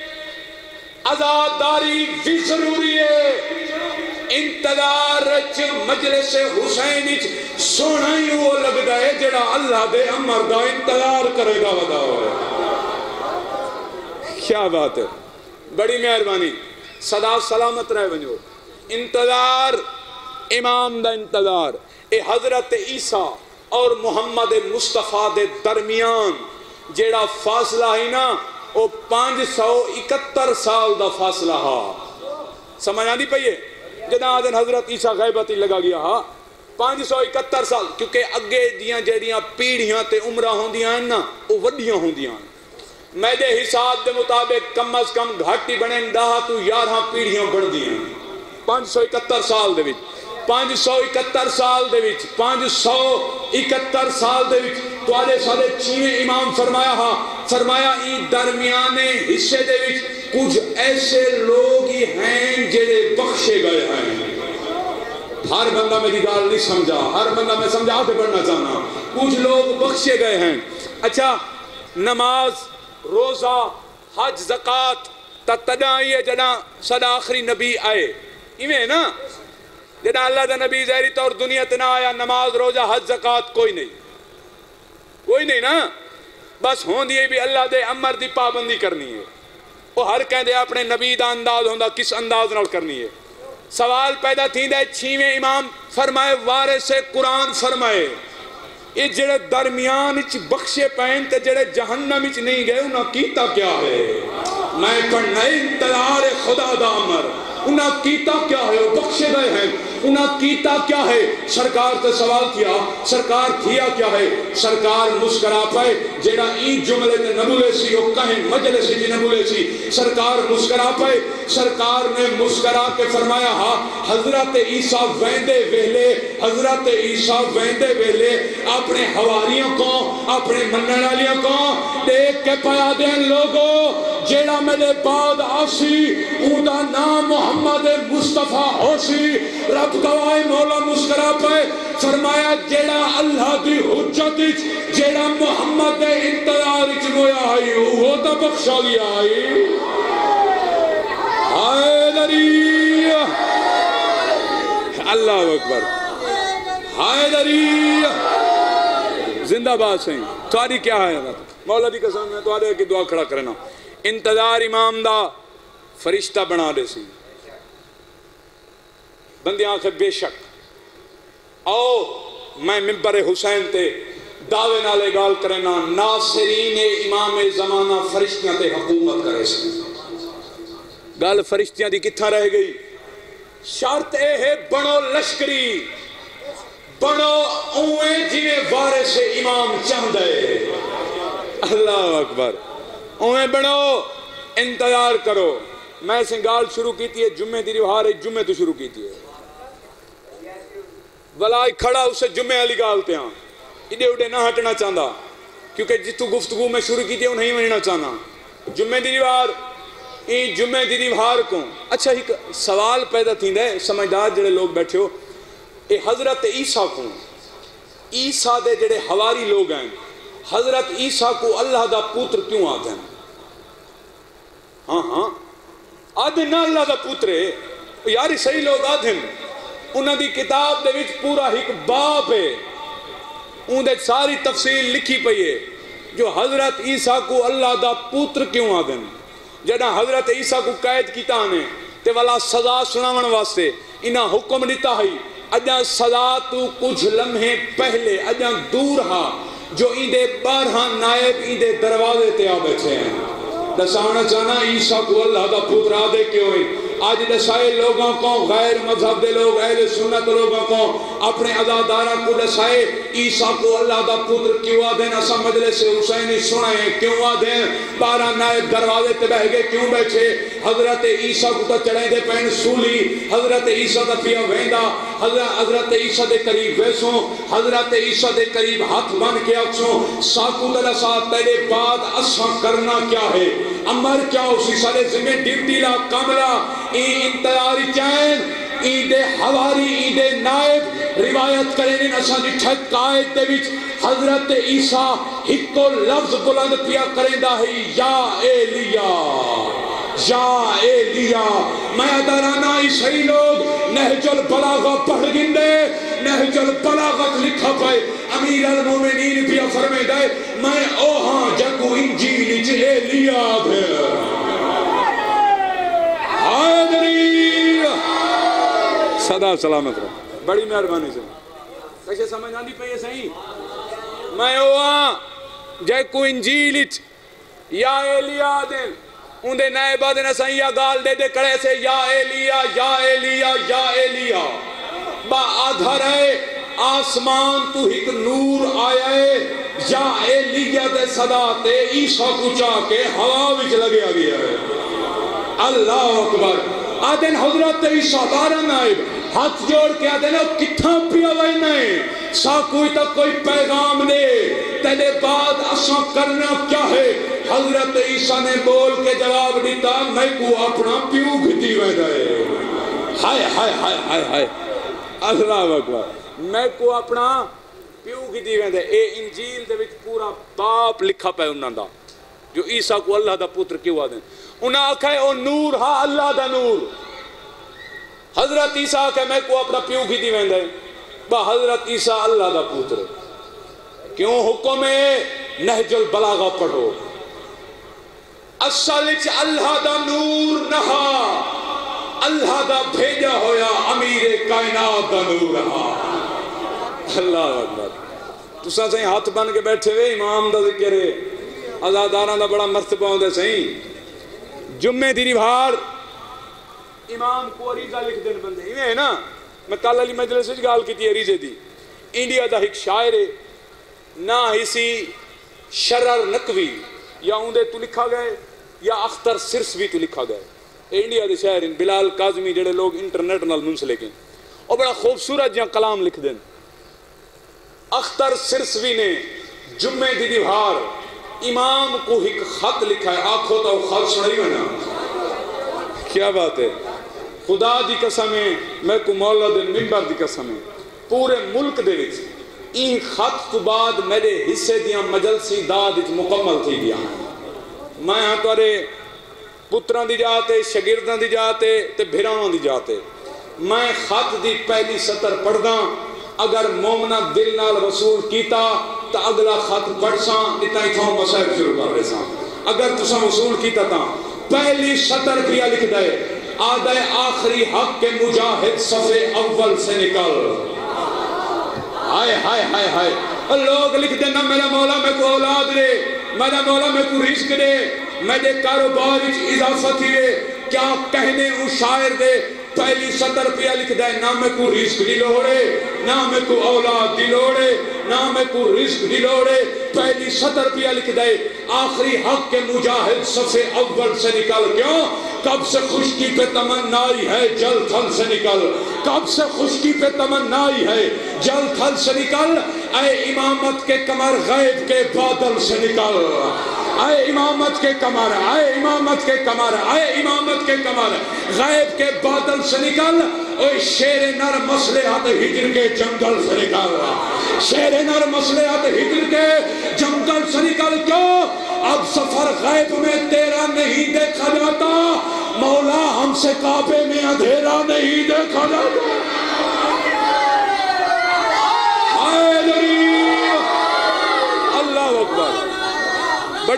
عزاداری بھی ضروری ہے۔ انتظار مجلس حسین سونا ہی وہ لگتا ہے جڑا اللہ دے امر دا انتظار کرے گا ودا ہوئے۔ کیا بات ہے، بڑی مہربانی، صدا سلامت رہے ونجو۔ انتظار، امام دا انتظار، اے حضرت عیسیٰ اور محمد مصطفیٰ دے درمیان جیڑا فاصلہ ہی نا وہ 571 سال دا فاصلہ ہا۔ سمجھ آندی پئیے؟ جدہ آدھن حضرت عیسیٰ غیبت ہی لگا گیا ہا 571 سال، کیونکہ اگے دیاں جیڑیاں پیڑھیاں تے عمرہ ہوندیاں ہیں نا وہ وڈیاں ہوندیاں ہیں۔ میں دے حساب دے مطابق کم از کم گھاٹی بنے 10 تو 11 پیڑھیاں بڑھ دیاں ہیں 571 سال دے وچ، 571 سال دے وچ، 571 سال دے وچ تو آدھے سادے چیویں امام فرمایا ہاں، فرمایا این درمیانے حصے دے وچ کچھ ایسے لوگ ہی ہیں جڑے بخشے گئے ہیں۔ ہر بندہ میری گال نہیں سمجھا، ہر بندہ میں سمجھا کے پڑھنا چاہنا، کچھ لوگ بخشے گئے ہیں۔ اچھا، نماز، روزہ، حج، زکاة تا تدائی ہے جنا صدا آخری نبی آئے، ایویں نا جنا اللہ دا نبی ظاہری طور دنیا تنا آیا، نماز، روزہ، حج، زکاة کوئی نہیں، کوئی نہیں نا، بس ہون دیئے بھی اللہ دے امر دی پابندی کرنی ہے۔ وہ ہر کہہ دے اپنے نبی دا انداز ہوندہ کس انداز نال کرنی ہے۔ سوال پیدا تھی دے چھیویں امام فرمائے وارث قرآن فرمائے یہ جڑے درمیان اچ بخشے پہن تے جڑے جہنم اچ نہیں گئے انہاں کیتا کیا ہے؟ میں پڑھنا انتظار خدا دا امر، انہاں کیتا کیا ہے؟ وہ بخشے گئے ہیں، انہاں کیتا کیا ہے؟ سرکار تے سوال کیا، سرکار کیا کیا ہے؟ سرکار مسکرا پائے جیڑا این جملے تے نبولے سی وہ کہیں مجلس جی نبولے سی، سرکار مسکرا پائے، سرکار نے مسکرا کے فرمایا ہاں حضرت عیسیٰ ویندے ویلے، حضرت عیسیٰ ویندے ویلے اپنے حواریوں کو، اپنے منن والیوں کو دیکھ کے پایا دین لوگوں جیڑا میرے بعد آسی اوندا نام محمد مصطفیٰ ہوسی، رب گواہ مولا مسکرا پائے فرمایا جیڑا اللہ دی حجت جیڑا محمد دے انتظار اچ گویا آئی وہ تا بخشا گیا آئی۔ حیدری، اللہ اکبر، حیدری زندہ باد سہیں۔ تھوڑی کیا ہے مولا دی قسم میں تھوڑے کی دعا کھڑا کرنا، انتظار امام دا فرشتہ بنا دے سی بندی آنکھیں بے شک آؤ میں ممبر حسین تے دعوے نالے گال کرنا ناصرین امام زمانہ فرشتیاں تے حکومت کرے سی۔ گال فرشتیاں دی کتھا رہ گئی؟ شرط اے ہے بڑو لشکری، بڑو اویں جویں وارث امام چاہدے، اللہ اکبر، اویں بڑو، انتظار کرو۔ میں سنگال شروع کیتی ہے جمعے دی روحار ایک جمعے تو شروع کیتی ہے، ولائی کھڑا اسے جمعے علی گالتے ہیں اڈے اڈے نہ ہٹنا چاہتا کیونکہ جتو گفتگو میں شروع کیتی ہے وہ نہیں وننا چاہنا۔ جمعے دی روحار این جمعے دی روحار کو اچھا ایک سوال پیدا تھی دے سمجھدار جڑے لوگ بیٹھے ہو، اے حضرت عیسیٰ کو، عیسیٰ دے جڑے حواری لوگ ہیں حضرت عیسیٰ کو اللہ دا پوتر کیوں آتے ہیں؟ ہاں ہاں آدھے نہ اللہ دا پوتر ہے یاری صحیح لوگ آدھے انہاں دی کتاب دے وچ پورا ایک باب ہے اون دے ساری تفصیل لکھی پئی ہے جو حضرت عیسیٰ کو اللہ دا پوتر کیوں آدن جڑا حضرت عیسیٰ کو قید کیتا نے تے والا سزا سناون واسطے انہاں حکم دیتا ہے اجاں سزا تو کچھ لمحے پہلے اجاں دور ہاں جو ایندے 12 نائب ایندے دروازے تے آ بیٹھے ہیں دسانا چاہنا عیسیٰ کو اللہ دا پتر آدھے کیوں ہے آج دسائے لوگوں کو غیر مذہب دے لوگ اہل سنت لوگوں کو اپنے عزاداراں کو دسائے عیسیٰ کو اللہ دا پتر کیوں آدھیں اسا مجلس حسینی سنائیں کیوں آدھیں 12 نائب دروازے تے بہ گئے کیوں بیٹھے حضرت عیسیٰ کو تا چڑھیں دے پین سولی حضرت عیسیٰ دا پیا ویندہ حضرت عیسیٰ دے قریب ویسوں حضرت عیسیٰ دے قریب ہاتھ بن کے اکسوں ساکو دلسا تیرے بعد اساں کرنا کیا ہے امر کیا اسی سارے ذمہ ڈیوٹی لا کاملہ انتظاری چین ایدے حواری ایدے نائب روایت کریں اساں دی ٹھک قائد دے وچ حضرت عیسیٰ ہکو لفظ بلند پیا کریں دا ہے یا ایلیا میں ادرانا عیسائی لوگ نہج البلاغہ پڑھ گندے نہج البلاغت لکھا پائے امیر المومنین پیا فرمے دائے میں اوہاں جگو انجیل چ ایلیا پھر حاضری صدا سلامت رہا بڑی مہربانی سے کیسے سمجھ آندی پہ یہ صحیح میں اوہاں جگو انجیل چ یا ایلیا دن ان دے نئے بعد نسائیں یا گال دے دے کڑے سے یا ایلیا یا ایلیا یا ایلیا با آدھر ہے آسمان تو ایک نور آیا ہے یا ایلیا دے صدا تے عیسیٰ کو چاہ کے ہوا وچ لگے گیا ہے اللہ اکبر آدھن حضرت عیسیٰ بارہ نائب ہاتھ جوڑ کے آدھن کتھاں پیا وے نہیں سا کوئی تک کوئی پیغام دے تیلے بعد اساں کرنا کیا ہے حضرت عیسیٰ نے بول کے جواب دیتا میں کو اپنا پیو گھتی وے دے ہائے ہائے ہائے ہائے ہائے اللہ اکبر میں کو اپنا پیو گھتی وے دے اے انجیل دے وچ پورا باپ لکھا پہ انہاں دا جو عیسیٰ کو اللہ دا پتر کیوں آدھیں انہاں آکھا ہے او نور ہاں اللہ دا نور حضرت عیسیٰ کہ میں کو اپنا پیو گھتی وے دے با حضرت عیسیٰ اللہ دا پتر کیوں حکم ہے نہج البلاغہ پڑھو اصل چ اللہ دا نور نہا اللہ دا بھیجا ہویا امیر کائنات دا نور رہا اللہ اکبر تساں سہیں ہاتھ بن کے بیٹھے ہوئے امام دا ذکر ہے عزاداراں دا بڑا مرتبہ ہوندے سہیں جمعے دی نبھار امام کو عریضہ لکھ دین بندے ہی ہے نا میں کل علی مجلس وچ گال کیتی عریضے دی انڈیا دا ایک شاعر ہے نہ ہسی شرر نقوی یا اندے تو لکھا گئے یا اختر سرسوی تو لکھا گئے انڈیا دے شاعر بلال کاظمی جڑے لوگ انٹرنیٹ نال منسلک ہیں اور بڑا خوبصورت جہاں کلام لکھ دیں اختر سرسوی نے جمعے دی دیوار امام کو ایک خط لکھا ہے آنکھوں تو خط سنائی ہونا کیا بات ہے خدا دی قسم ہے میں کو مولا دے منبر دی قسم ہے پورے ملک دے وچ این خط تو بعد میرے حصے دیاں مجلسی داد مکمل تھی گیا میں ہاں توارے پتران دی جاتے شگردان دی جاتے تے بھیرانوں دی جاتے میں خط دی پہلی سطر پڑھ دا اگر مومنہ دل نال وصول کیتا تا اگلا خط پڑھ ساں اتنا ہی تھاؤں مسائب شروع کر رہے ساں اگر تساں وصول کیتا تا پہلی سطر پیا لکھ دائے آدھے آخری حق کے مجاہد صفحے اول سے نکل ہائے ہائے ہائے ہائے لوگ لکھ دینا میرا مولا میں کو اولاد دے میرا مولا میں کو رزق دے میرے کاروبار اضافت ہی دے کیا کہنے ہوں شاعر دے پہلی سطر پیا لکھ دے نہ میں کو رزق دی لوڑے نہ میں کو اولاد دی لوڑے نہ میں کو رزق دی لوڑے پہلی سطر پیا لکھ دے آخری حق کے مجاہد صفحے اول سے نکل کیوں کب سے خشکی پہ تمنائی ہے جل تھل سے نکل کب سے خشکی پہ تمنائی ہے جل تھل سے نکل اے امامت کے کمر غیب کے بادل سے نکل اے امامت کے کمر اے امامت کے کمر اے امامت کے کمر غیب کے بادل سے نکل اے شیر نر مصلحت ہجر کے جنگل سے نکل شیر نر مصلحت ہجر کے جنگل سے نکل کیوں اب سفر غیب میں تیرا نہیں دیکھا جاتا مولا ہم سے کعبے میں اندھیرا نہیں دیکھا جاتا حیدری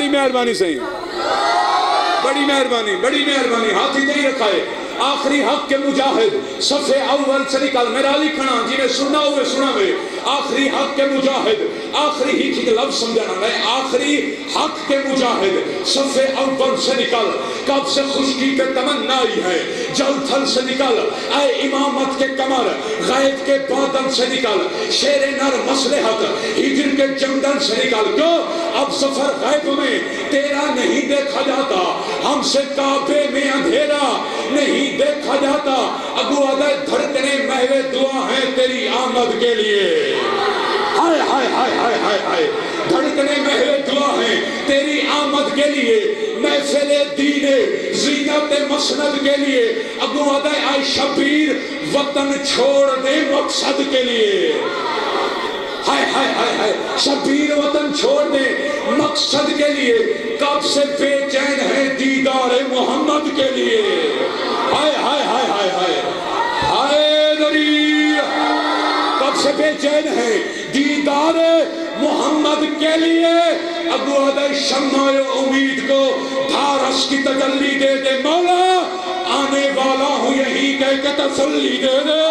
بڑی مہربانی صحیح، بڑی مہربانی، بڑی مہربانی، ہاتھی نہیں رکھا ہے۔ آخری حق کے مجاہد صفحے اول سے نکل، میرا لکھنا جی میں سننا ہوئے سنا ہوئے، آخری حق کے مجاہد، آخری ہی کی لفظ سمجھانا میں، آخری حق کے مجاہد صفحے اول سے نکل، کب سے خشکی پہ تمنائی ہے، جل تھل سے نکل، اے امامت کے کمر، غیب کے بادل سے نکل، شیر نر مصلحت ہجر کے جنگل سے نکل، کیوں اب سفر غیب میں تیرا نہیں دیکھا جاتا، ہم سے کعبے میں اندھیرا نہیں دیکھا جاتا، ابو عدے دھڑکنے محو دعا ہیں تیری آمد کے لیے، ہائے ہائے ہائے ہائے ہائے ہائے، دھڑکنے محو دعا ہیں تیری آمد کے لیے، محفل دین زینت مسند کے لیے، ابو عدے آئے شبیر وطن چھوڑ دے مقصد کے لیے، ہائے ہائے ہائے ہائے، شبیر وطن چھوڑ دے مقصد کے لیے، کب سے بے چین ہے دیدار محمد کے لیے، ہائے ہائے ہائے ہائے ہائے ہائے دری، کب سے بے چین ہے دیدار محمد کے لیے، ابو عدے شمع امید کو دھارس کی تجلی دے دے مولا، آنے والا ہوں یہی کہہ کے تسلی دے دے،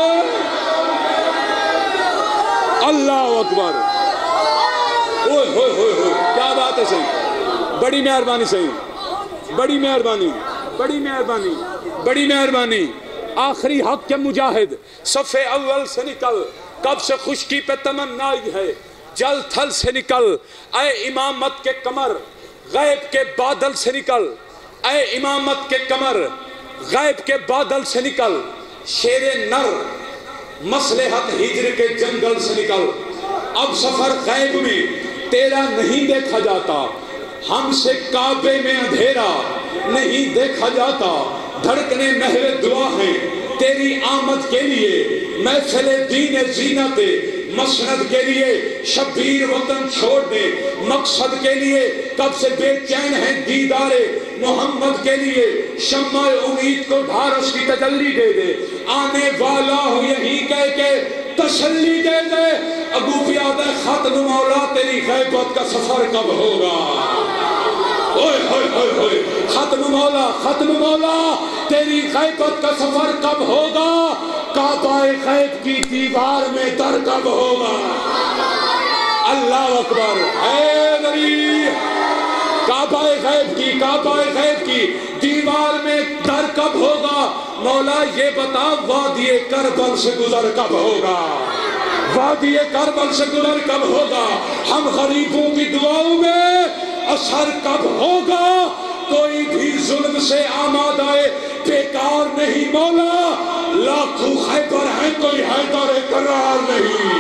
اللہ اکبر، اوہ ہوئے ہوئے ہوئے، کیا بات ہے صحیح، بڑی مہربانی صحیح، بڑی مہربانی، بڑی مہربانی، بڑی مہربانی، آخری حق کے مجاہد صفحے اول سے نکل، کب سے خشکی پہ تمنائی ہے، جل تھل سے نکل، اے امامت کے کمر، غیب کے بادل سے نکل، اے امامت کے کمر، غیب کے بادل سے نکل، شیر نر مصلحت ہجر کے جنگل سے نکل، اب سفر غیب میں تیرا نہیں دیکھا جاتا، ہم سے کعبے میں اندھیرا نہیں دیکھا جاتا، دھڑکنے محو دعا ہیں تیری آمد کے لیے، محفل دین زینت مسند کے لیے، شبیر وطن چھوڑ دے مقصد کے لیے، کب سے بے چین ہیں دیدار محمد کے لیے، شمع امید کو ڈھارس کی تجلی دے دے، آنے والا ہوں یہی کہہ کے تسلی دے دے، ابو پیادہ ختم مولا تیری غیبت کا سفر کب ہوگا، اوئے ہوئے ہوئے ہوئے، ختم مولا تیری غیبت کا سفر کب ہوگا، کعبہ غیب کی دیوار میں در کب ہوگا، اللہ اکبر، اے نبی، کعبہ غیب کی دیوار میں در کب ہوگا، مولا یہ بتا وادی کربل سے گزر کب ہوگا، وادی کربل سے گزر کب ہوگا، ہم غریبوں کی دعاؤں میں اثر کب ہوگا، کوئی بھی ظلم سے آمادہ بیکار نہیں مولا، لاکھوں خیبر ہیں کوئی حیدر قرار نہیں،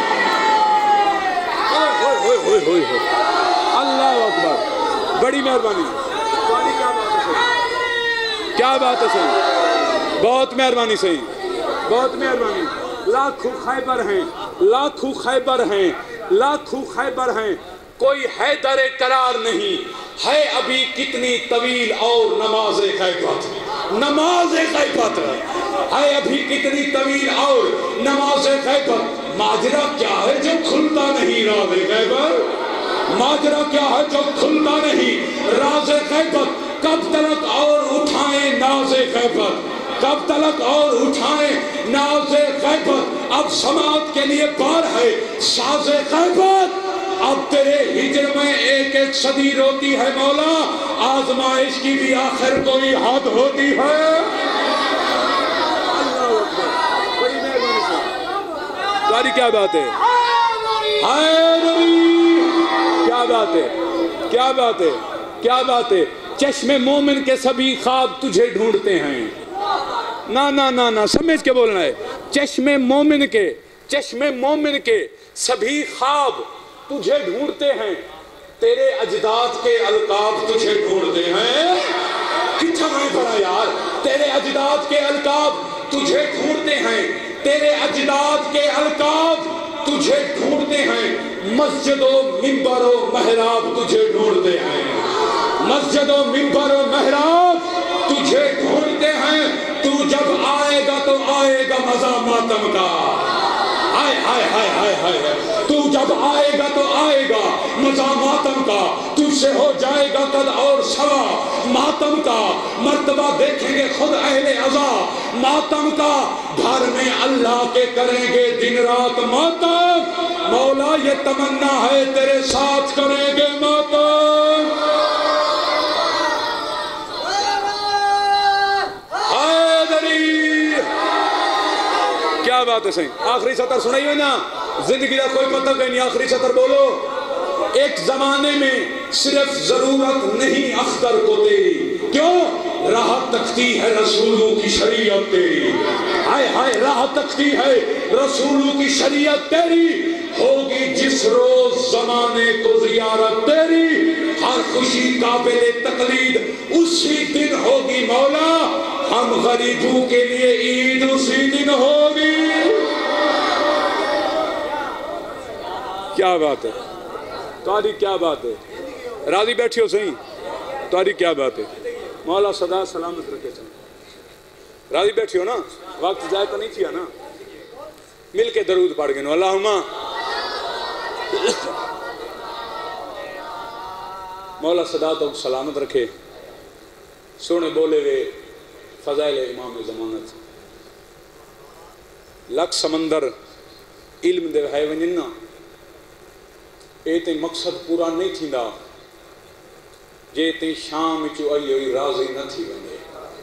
اللہ اکبر، بڑی مہربانی، کیا بات ہے صحیح، بہت مہربانی صحیح، بہت مہربانی، لاکھوں خیبر ہیں، لاکھوں خیبر ہیں، لاکھوں خیبر ہیں، کوئی حیدر قرار نہیں، ہے ابھی کتنی طویل اور نماز غیبت، نماز غیبت ہے ابھی کتنی طویل اور نماز غیبت، ماجرا کیا ہے جو کھلتا نہیں راز غیبت، ماجرا کیا ہے جو کھلتا نہیں راز غیبت، کب تلک اور اٹھائیں ناز غیبت، کب تلک اور اٹھائیں ناز غیبت، اب سماعت کے لیے بار ہے ساز غیبت، اب تیرے ہجر میں ایک ایک صدی روتی ہے مولا، آزمائش کی بھی آخر کوئی حد ہوتی ہے، اللہ اکبر، بڑی مہربانی سے، تمہاری کیا بات ہے، ہائے نبی، کیا بات ہے، کیا بات ہے، کیا بات ہے، چشم مومن کے سبھی خواب تجھے ڈھونڈتے ہیں، نا سمجھ کے بولنا ہے، چشم مومن کے سبھی خواب تجھے ڈھونڈتے ہیں، تیرے اجداد کے القاب تجھے ڈھونڈتے ہیں، کتنا نہیں پڑا یار، تیرے اجداد کے القاب تجھے ڈھونڈتے ہیں، تیرے اجداد کے القاب تجھے ڈھونڈتے ہیں، مسجد و منبر و محراب تجھے ڈھونڈتے ہیں، مسجد و منبر و محراب تجھے ڈھونڈتے ہیں، تو جب آئے گا تو آئے گا مزہ ماتم کا، ہائے ہائے ہائے ہائے ہائے، تو جب آئے گا تو آئے گا مزہ ماتم کا، تجھ سے ہو جائے گا قد اور سوا ماتم کا، مرتبہ دیکھیں گے خود اہل عزا ماتم کا، گھر میں اللہ کے کریں گے دن رات ماتم، مولا یہ تمنا ہے تیرے ساتھ کریں گے ماتم۔ حیدری کیا بات ہے صحیح، آخری سطر سنائی ہوئی نا، زندگی کا کوئی مطلب نہیں، آخری سطر بولو۔ ایک زمانے میں صرف ضرورت نہیں اختر کو تیری، کیوں؟ راہ تکتی ہے رسولوں کی شریعت تیری، ہائے ہائے راہ تکتی ہے رسولوں کی شریعت تیری، ہوگی جس روز زمانے کو زیارت تیری، ہر خوشی قابل تقلید اسی دن ہوگی مولا، ہم غریبوں کے لیے عید اسی دن ہوگی۔ کیا بات ہے تاری، کیا بات ہے، راضی بیٹھی ہو صحیح، تاری کیا بات ہے، مولا صدا سلامت رکھے صحیح، راضی بیٹھی ہو نا، وقت ضائع تو نہیں کیا نا، مل کے درود پڑھ گئے نا، اللہم مولا صدا تو سلامت رکھے، سونے بولے وے فضائل امام زمانت، لکھ سمندر علم دے ہے ونجنا، اے تے مقصد پورا نہیں تھیندا جے تے شام چو آئی ہوئی راضی نہ تھی ونجے۔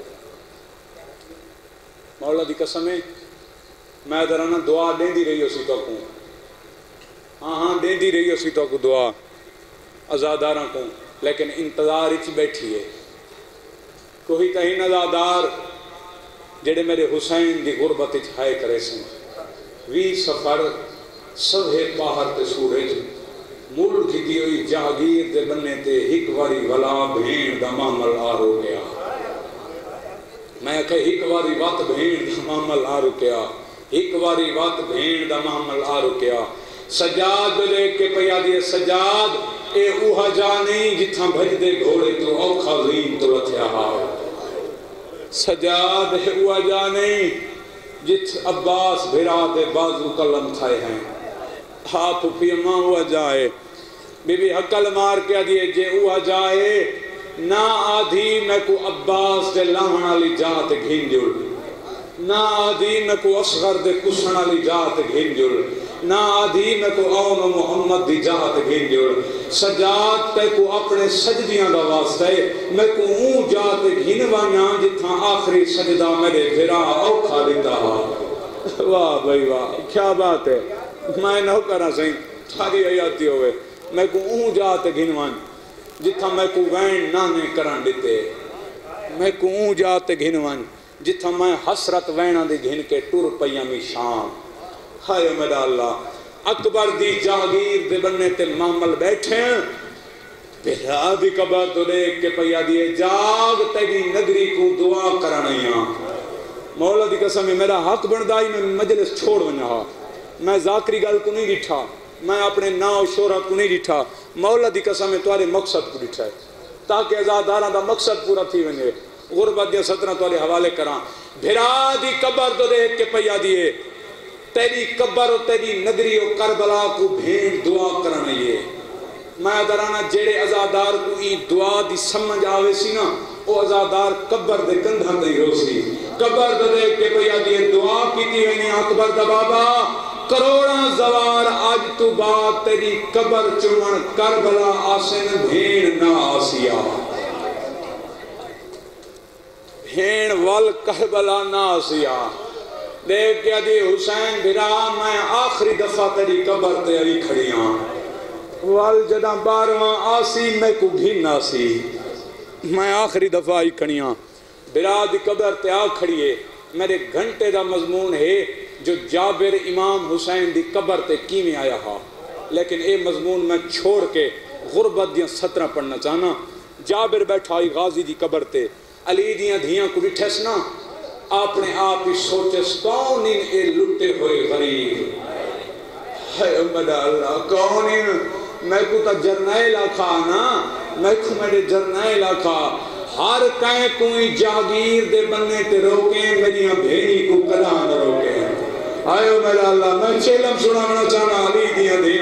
مولا دی قسم ہے میں درانا دعا دیں دی رہی ہو سی تو کو، ہاں دیں دی رہی ہو سی تو کو دعا ازاداراں کو، لیکن انتظار اچ بیٹھی ہے کوئی کہیں ازادار جڑے میرے حسین دی غربت اچ ہائے کرے سن، وی سفر سبھے باہر تے سورج ملک کی ہوئی جاگیر دے بننے تے ہک واری ولا بھین دا معامل آ رو گیا، میں کہ ہک واری وات بھین دا معامل آ رو گیا، ہک واری وات بھین دا معامل آ رو گیا، سجاد دیکھ کے پیا دیے سجاد اے اوہا جا نہیں جتھاں بھج دے گھوڑے تو اوکھا غیم تو لتھیا ہاؤ، سجاد اے اوہا جا نہیں جت عباس بھرا دے بازو کلم تھائے ہیں، آپ پی ماں ہوا جائے، بی بی حقل مار کیا دیئے جے ہوا جائے، نا آدھی میں کو عباس دے لاہن علی جات گھنجل، نا آدھی میں کو اصغر دے کسن علی جات گھنجل، نا آدھی میں کو اون محمد دی جات گھنجل، سجاد تے کو اپنے سجدیاں دا واسطہ ہے، میں کو اون جات گھنوانیاں جتھاں آخری سجدہ میرے بھرا اوکھا دیتا ہاں۔ واہ بھائی واہ کیا بات ہے، میں نہ کرا سہیں تھاری آیاتی ہوئے، میں کو اون جات گھنوان جتھا میں کو وین نانے کران دیتے، میں کو اون جات گھنوان جتھا میں حسرت وینہ دی گھن کے ٹور پیامی شام، ہائے میرا اللہ اکبر دی جاگیر دے بننے تے معامل بیٹھے ہیں، بھرا دی قبر تو دیکھ کے پیا دیئے جاگ تیری نگری کو دعا کرانیاں، مولا دی قسم میرا حق بندائی میں مجلس چھوڑ ونہا، میں ذاکری گل کو نہیں ڈٹھا، میں اپنے ناؤ شہرت کو نہیں ڈٹھا، مولا دی قسم میں تمہارے مقصد کو ڈٹھا ہے تاکہ ازاداراں دا مقصد پورا تھی ونجے، غربت دیا سترہ تمہارے حوالے کراں، بھرا دی قبر تو دیکھ کے پیا دیئے تیری قبر و تیری نگری و کربلا کو بھین دعا کرانیے، میں درانا جیڑے ازادار کو ای دعا دی سمجھ آوے سی نا او ازادار قبر دے کندھاں دے ہو سی، قبر دے دیکھ کے پیا دیئے دعا کیتی ہوئی اکبر دا بابا کروڑاں زوار آج تو بعد تیری قبر چمن کربلا آسن بھین نہ آسیا، بھین وال کربلا نہ آسیا، دیکھ کیا دی حسین بھرا میں آخری دفعہ تیری قبر تے آئی کھڑیاں، وال جدہ باروان آسی میں کو بھی نہ سی، میں آخری دفعہ آئی کھڑیاں، بھرا دی قبر تے آ کھڑیے، میرے گھنٹے دا مضمون ہے جو جابر امام حسین دی قبر تے کیویں آیا ہا، لیکن اے مضمون میں چھوڑ کے غربت دیاں سترہ پڑھنا چاہنا، جابر بیٹھا آئی غازی دی قبر تے، علی دیاں دھیاں کو بٹھیس نا، اپنے آپ ہی سوچس کون ان اے لٹے ہوئے غریب، ہے امدہ اللہ کون ان، میں کو تا جرنائل آکھا نا، میں کو میرے جرنائل آکھا، ہر کہیں کوئی جاگیر دے بننے تے روکیں میریاں بھینی کو کلا نہ روکیں، آئے میرا اللہ میں چیلم سنانا چاہنا علی دیاں دیاں دا،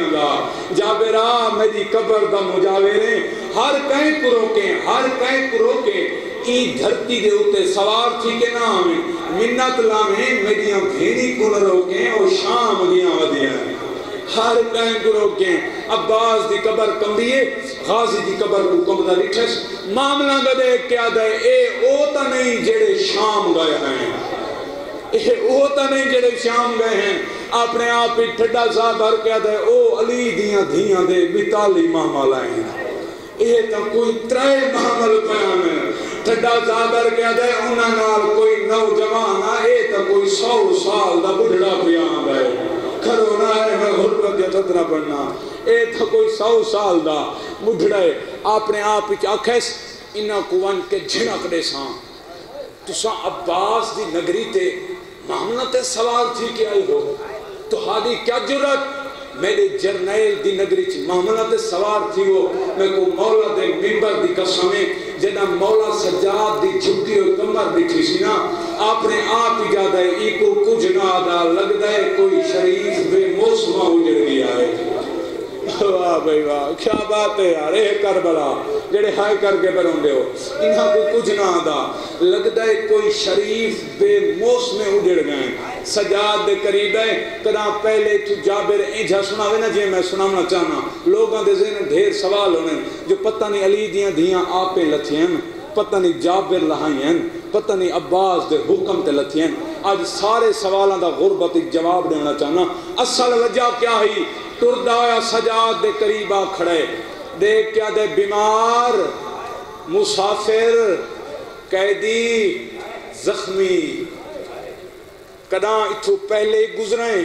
جابرا میری قبر دا مجاورے ہر کہیں کو روکیں ہر کہیں کو روکیں این دھرتی دے ہوتے سوار تھی کہ نہ ہمیں منت لامیں میریاں بھیڑی کو نہ روکیں اور شام دیاں ودیاں ہر کہیں کو روکیں عباس دی قبر کمبیے غازی دی قبر کو کمبدہ ریٹھس معاملہ دا دیکھ کیا دے اے اوتا نہیں جڑے شام گئے ہیں اے اوتا نہیں جڑے شام گئے ہیں اپنے آپ ہی ٹھڈا صاحب بھر کیا دے او علی دیاں دھیاں دے بتالی محمل آئے ہیں اے تا کوئی ترائے محمل پیان ہے ٹھڈا صاحب بھر کیا دے انہاں نال کوئی نوجوان اے تا کوئی 100 سال دا بڑھڑا پیان ہے کرونا ہے میں غربت یا تدرہ بننا اے تھا کوئی 100 سال دا مڈھڑے اپنے آپ ہی آکھیس انہا کوان کے جھنک دے ساں تو ساں عباس دی نگری تے معاملہ تے سوال تھی کہ آئی ہو تو حالی کیا جرت میرے جرنیل دی نگری چی معاملہ تے سوار تھی وہ میں کو مولا دے ممبر دی قسمیں جنہ مولا سجاد دی جھکی ہوئی کمر بیٹھی سی نا اپنے آپ ہی جادا ہے ای کو کچھ نہ آدھا لگ دے کوئی شریف بے موسمہ اجڑ گیا ہے واہ بھائی واہ کیا بات ہے یار اے کربلا جڑے ہائے کر کے بروں دے ہو انہاں کو کچھ نہ آدھا لگ دے کوئی شریف بے موسمہ اجڑ گئے سجاد دے قریب ہے کنا پہلے تو جابر اینجھا سناوے نا جی میں سناونا چاہنا لوگاں دے ذہن ڈھیر سوال ہونے جو پتہ نہیں علی دیاں دیاں آپیں لتھی ہیں پتہ نہیں جابر لہائی ہیں پتہ نہیں عباس دے حکم تے لتھی ہیں آج سارے سوالاں دا غربت ایک جواب دینا چاہنا اصل وجہ کیا ہی تردہ یا سجاد دے قریبہ کھڑے دیکھ کیا دے بیمار مسافر قیدی زخمی کداں اتھو پہلے گزریں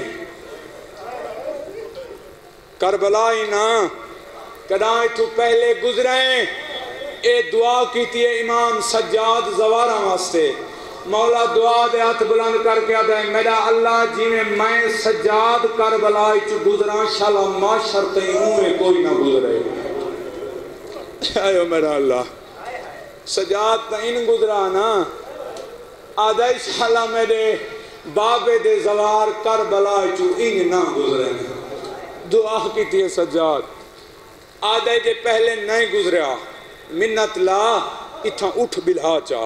کربلائی نا کداں اتھو پہلے گزریں اے دعا کی تھی امام سجاد زوارہ واسطے مولا دعا دے ہاتھ بلند کر کے دے میرا اللہ جی میں سجاد کربلائی چو گزران شالا ما شرطیں ہوں کوئی نہ گزرے ایو میرا اللہ سجاد تا ان گزرانا آدھائی شالا میرے بابے دے زوار کربلائی چو ان نہ گزرے دعا کی تھی سجاد آدھائی دے پہلے نہیں گزریا منت لا اتھا اٹھ بلہا چاہ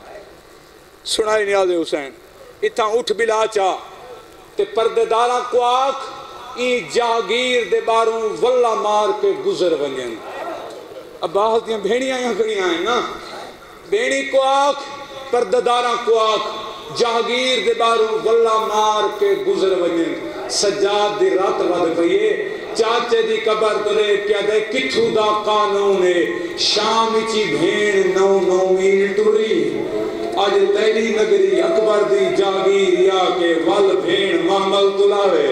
سنائی نیاز حسین اتھا اٹھ بلا چاہ تے پردیداراں کو آکھ ای جاگیر دے باروں واللہ مار کے گزر ونجن اب باہت دیاں بھیڑیاں یہاں کھڑیاں ہیں نا بھیڑی کو آکھ پردیداراں کو آکھ جاگیر دے باروں واللہ مار کے گزر ونجن سجاد دی رات ود پئیے چاچے دی قبر دے کیا دے کتھو دا قانون ہے شام چی بھیڑ 9 میل ٹری آج تیری نگری اکبر دی جاگیر یا کے ول بھیڑ معمل تلاوے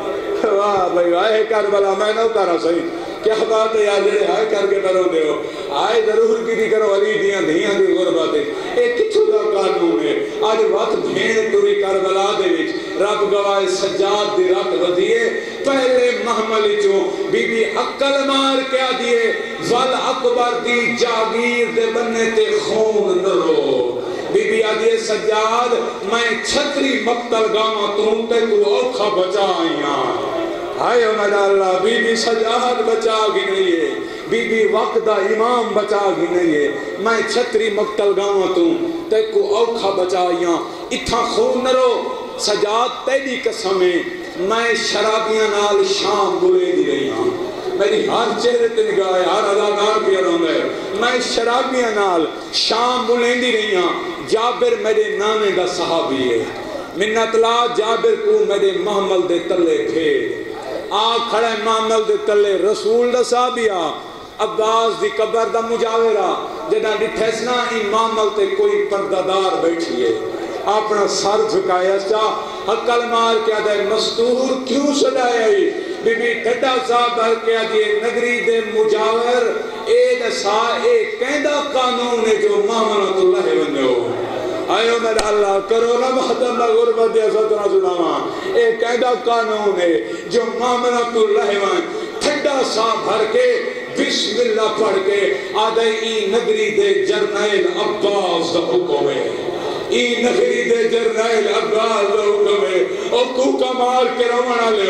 واہ بھائی آئے کربلا میں نہ اتارا صحیح کیا بات ہے یاد جڑے آئے کر کے برو دے ہو آئے ضرور کی دی کرو علی دیاں دیاں دی غربت ہے ایک کچھو دا قانون ہے آج وقت بھیڑ توری کربلا دے وچ رب گواہ سجاد دی رات ودیے پہلے محمل چو بی بی عقل مار کیا دیے ول اکبر دی جاگیر دے بننے تے خون نرو بی بی آدھیے سجاد میں چھتری مقتل گاما تم تے کو اوکھا بچا آئیاں آئے میرا اللہ بی بی سجاد بچا گی نہیں ہے بی بی وقت دا امام بچا گی نہیں ہے میں چھتری مقتل گاما تم تے کو اوکھا بچا آئیاں اتھا خون نرو سجاد تیری قسمیں میں شرابیاں نال شام بلے دی رہی ہوں میری ہر چہرے تے نگاہ ہے ہر اداکار پہ رہوں گے میں شرابیاں نال شام بلیندی رہی ہوں جابر میرے نانے دا صحابی ہے منت لا جابر کو میرے محمل دے تلے پھیر آ کھڑے محمل دے تلے رسول دا صحابیہ عباس دی قبر دا مجاورہ جدہ ڈٹھیس نا این محمل تے کوئی پردادار بیٹھی ہے اپنا سر جھکایا چاہ حقل مار کیا دے مستور کیوں سڑایا ہی بی بی ٹھٹا صاحب بھر کیا دیے نگری دے مجاور اے نسا اے کہندہ قانون ہے جو مامنت اللہ بندے ہو آئیو میرا اللہ کرونا محتمہ غربت یا سترہ سناما اے کہندہ قانون ہے جو مامنت اللہ بندے ٹھٹا صاحب بھر کے بسم اللہ پڑھ کے آدھے ای نگری دے جرنیل عباس دا حکم ہے ای نگری دے جرنیل عباس دا حکم ہے او کوکا مار کے روانہ لے ہو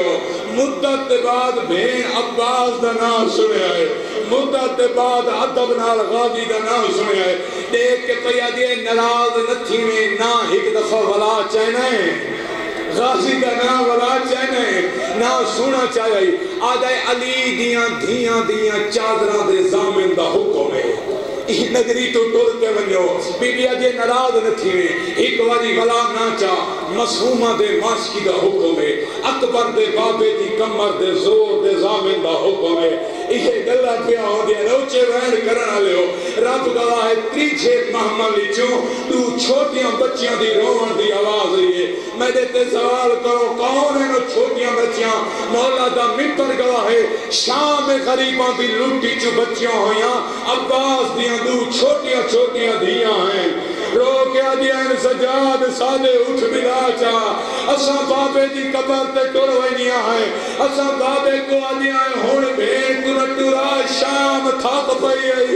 مدت بعد بھین عباس دا نام سنے آئے، مدت بعد عدب نال غازی دا نام سنے آئے، دیکھ کے پیا دیئے نراز نتھی میں نہ ایک دفعہ ولا چاہنا ہے، غازی دا نام ولا چاہنا ہے، نہ سونا چاہیے، آدھے علی دیاں دھیاں چادرہ دے زامن دا حکم ہے، نگری تو ٹول کے ونجو بی بی آجے نراز نہ تھیویں ایک واری غلا نہ چاہ مسہومہ دے ماشکی دا حکم ہے اکبر دے بابے دی کمر دے زور دے زامن دا حکم ہے یہ گلہ پیا ہو دیا روچے وین کرنا لے ہو رب گواہ ہے تریچے محمد لیچوں تو چھوٹیاں بچیاں دی روان دی آواز رہی ہے میں دیتے سوال کرو کون ہے نو چھوٹیاں بچیاں مولا دا ممبر گواہ ہے شام غریباں دی لٹی چو بچیاں ہویاں عباس دیاں دو چھوٹیاں دھیاں ہیں رو کیا دیا ان سجاد سادے اٹھ بلا چاہ اساں بابے دی قبر تے ٹروینیاں ہیں اساں بابے کو آدیا ہیں ہون بھین تو نٹورا شام تھاک پئی آئی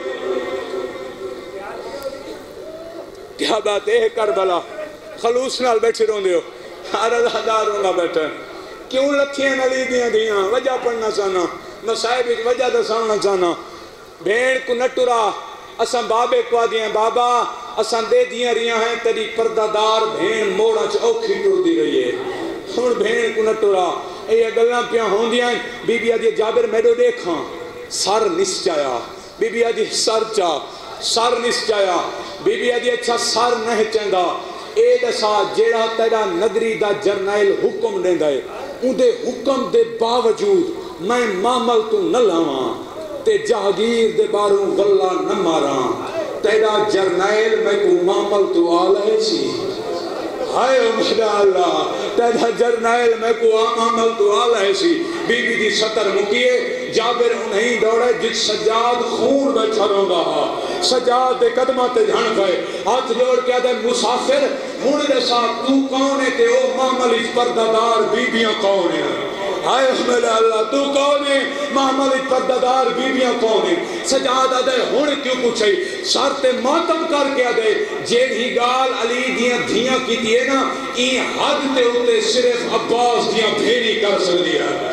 کیا بات ہے کربلا خلوص نال بیٹھے رون دیو رضادار رونگا بیٹھے کیوں لکھیاں نلی دیاں وجہ پڑھنا چاہنا مسائب ایک وجہ دسانا چاہنا بھین کو نٹورا اساں بابے کو آدیا ہیں بابا اساں دے دیاں رہیاں ہیں تیری پردادار بھین موڑا چوکھی ٹور دی رہی ہے ہون بھین کو نٹورا اے گلاں پیاں ہون دیاں بی بی آدیا جابر میڈو دیکھاں سر نسچایا بی بی آدیا سر نسچایا بی بی آدیا اچھا سر نہیں چندہ اے دسا جیڑا تیرا نگری دا جرنائل حکم دیں دائے ان دے حکم دے باوجود میں معامل تو نہ لاواں تے جہگیر دے باروں غلہ نہ ماراں تیرا جرنائل میں کو معامل تو آلہ سی ہائے امید اللہ تیرا جرنائل میں کو معامل تو آلہ سی بی بی دی سطر مکیے جابر انہیں دوڑے جت سجاد خون بیٹھا رہوں گا سجاد دے قدمہ تے جھن گئے ہاتھ جوڑ کیا دے مسافر ہون رسا تو کون ہے تے او معامل اس پردادار بیبیاں کون ہیں ہائے امید اللہ تو کون ہے معامل اس پردادار بیبیاں کون ہیں سجاد دے ہون کیوں پوچھے سار تے ماتم کر کے دے جیڑی گال علی دیاں دھیاں کی دیئے نا این حد تے ہوتے صرف عباس دیاں بھیری کر سکتی ہے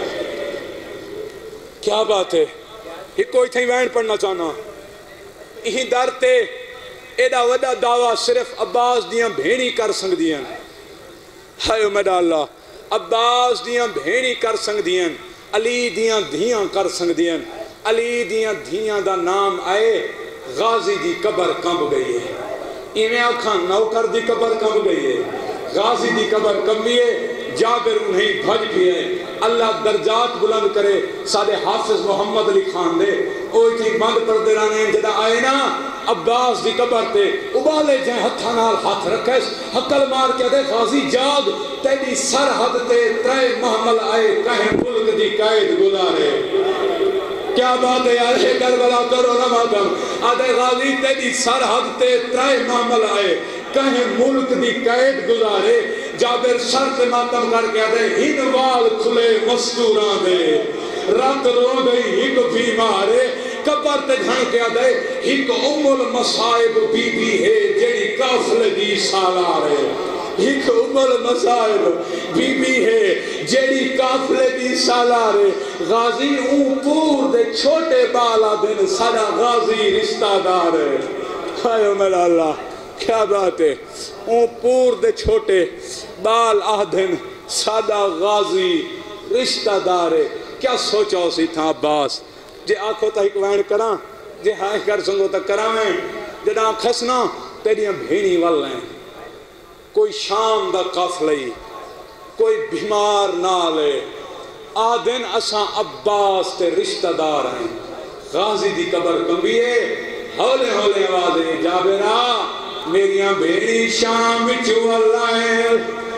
کیا بات ہے یہ کوئی تھیں وین پڑھنا چاہنا یہی در تے ایڈا وڈا دعویٰ صرف عباس دیاں بھیڑی کر سنگ دیاں ہائے امید اللہ عباس دیاں بھیڑی کر سنگ دیاں علی دیاں دھیاں کر سنگ دیاں علی دیاں دھیاں دا نام آئے غازی دی قبر کمب گئی ہے ایمیں آکھاں نوکر دی قبر کمب گئی ہے غازی دی قبر کمبی ہے جابر انہیں بھج بھی ہے اللہ درجات بلند کرے سادے حافظ محمد علی خان دے اوہ تھی بند پر دیرانے جدہ آئے نا عباس دی قبر تے ابالے جائیں ہتھانال ہاتھ رکھے حقل مار کے دے غازی جاگ تیری سرحد تے ترے محمل آئے کہیں ملک دی قائد گزارے کیا بات ہے یار ہے کربلا کرو نماتم آدھے غازی تیری سرحد تے ترے محمل آئے کہیں ملک دی قائد گزارے جابر سر سے ماتم کر کے آدھے ہن وال کھلے مستوراں دے رات رو گئی ہک بیمارے قبر تے جھن کے آدھے ہک المصائب بی بی ہے جیڑی کافل دی سالارے ہک المصائب بی بی ہے جیڑی کافل دی سالارے غازی اون پور دے چھوٹے بالا دن سارا غازی رشتہ دار ہے ہائے میرا اللہ کیا بات ہے اون پور دے چھوٹے بال آدھن سادہ غازی رشتہ دارے کیا سوچا اسی تھا عباس جے آنکھوں تا ایک وین کراں جے ہائے کر سنگو تا کراں جداں کھسنا تیریاں بھینی والیں کوئی شام دا قافلئی کوئی بیمار نہ لے آدھن اساں عباس تے رشتہ دار ہیں غازی دی قبر کمبیے ہولے ہولے آوازیں جابرہ میریاں بھیڑی شام بچو اللہ ہے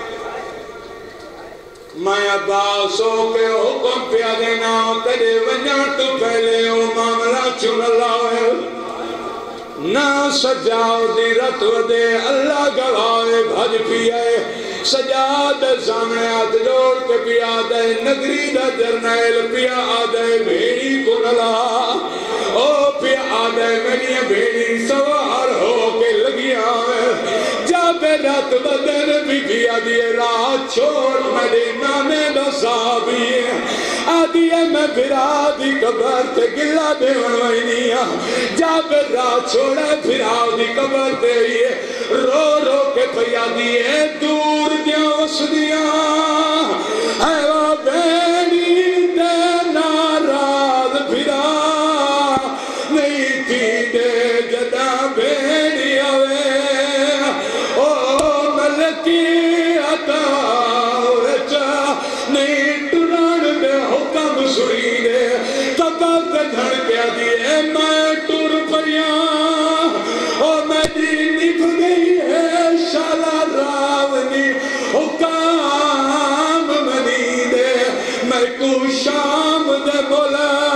میں عباسوں کے حکم پیا دینا تیرے ونجان تو پہلے او معاملہ چن اللہ ہے نہ سجاؤ دی رتو دے اللہ گواہ بھج پیئے سجاد سامنے ہاتھ جوڑ کے پیا دے نگری دا جرنیل پیا آدھے بھیڑی کو نلا او پیا آدھے میری بھیڑی سوار ہو کے لگیا ہے جابر رات بدن بی بی آدھی رات چھوڑ مدینہ میں نصابی آدھی میں بھرا دی قبر تے گلہ دے ونوائنیا جب رات چھوڑے بھرا دی قبر تے رو رو کے پیا دیئے دور دیاں وسدیاں ہے وہ بینی تے ناراض بھرا نہیں تھی دے جدا بینی آوے او ملکی عطا وچا نہیں ٹران دے حکم سری دے قبر تے دھڑ کے دیئے میں ٹر پریاں او میری نکھ گئی ہے شالا راونی حکام منی دے میں کو شام دے بولا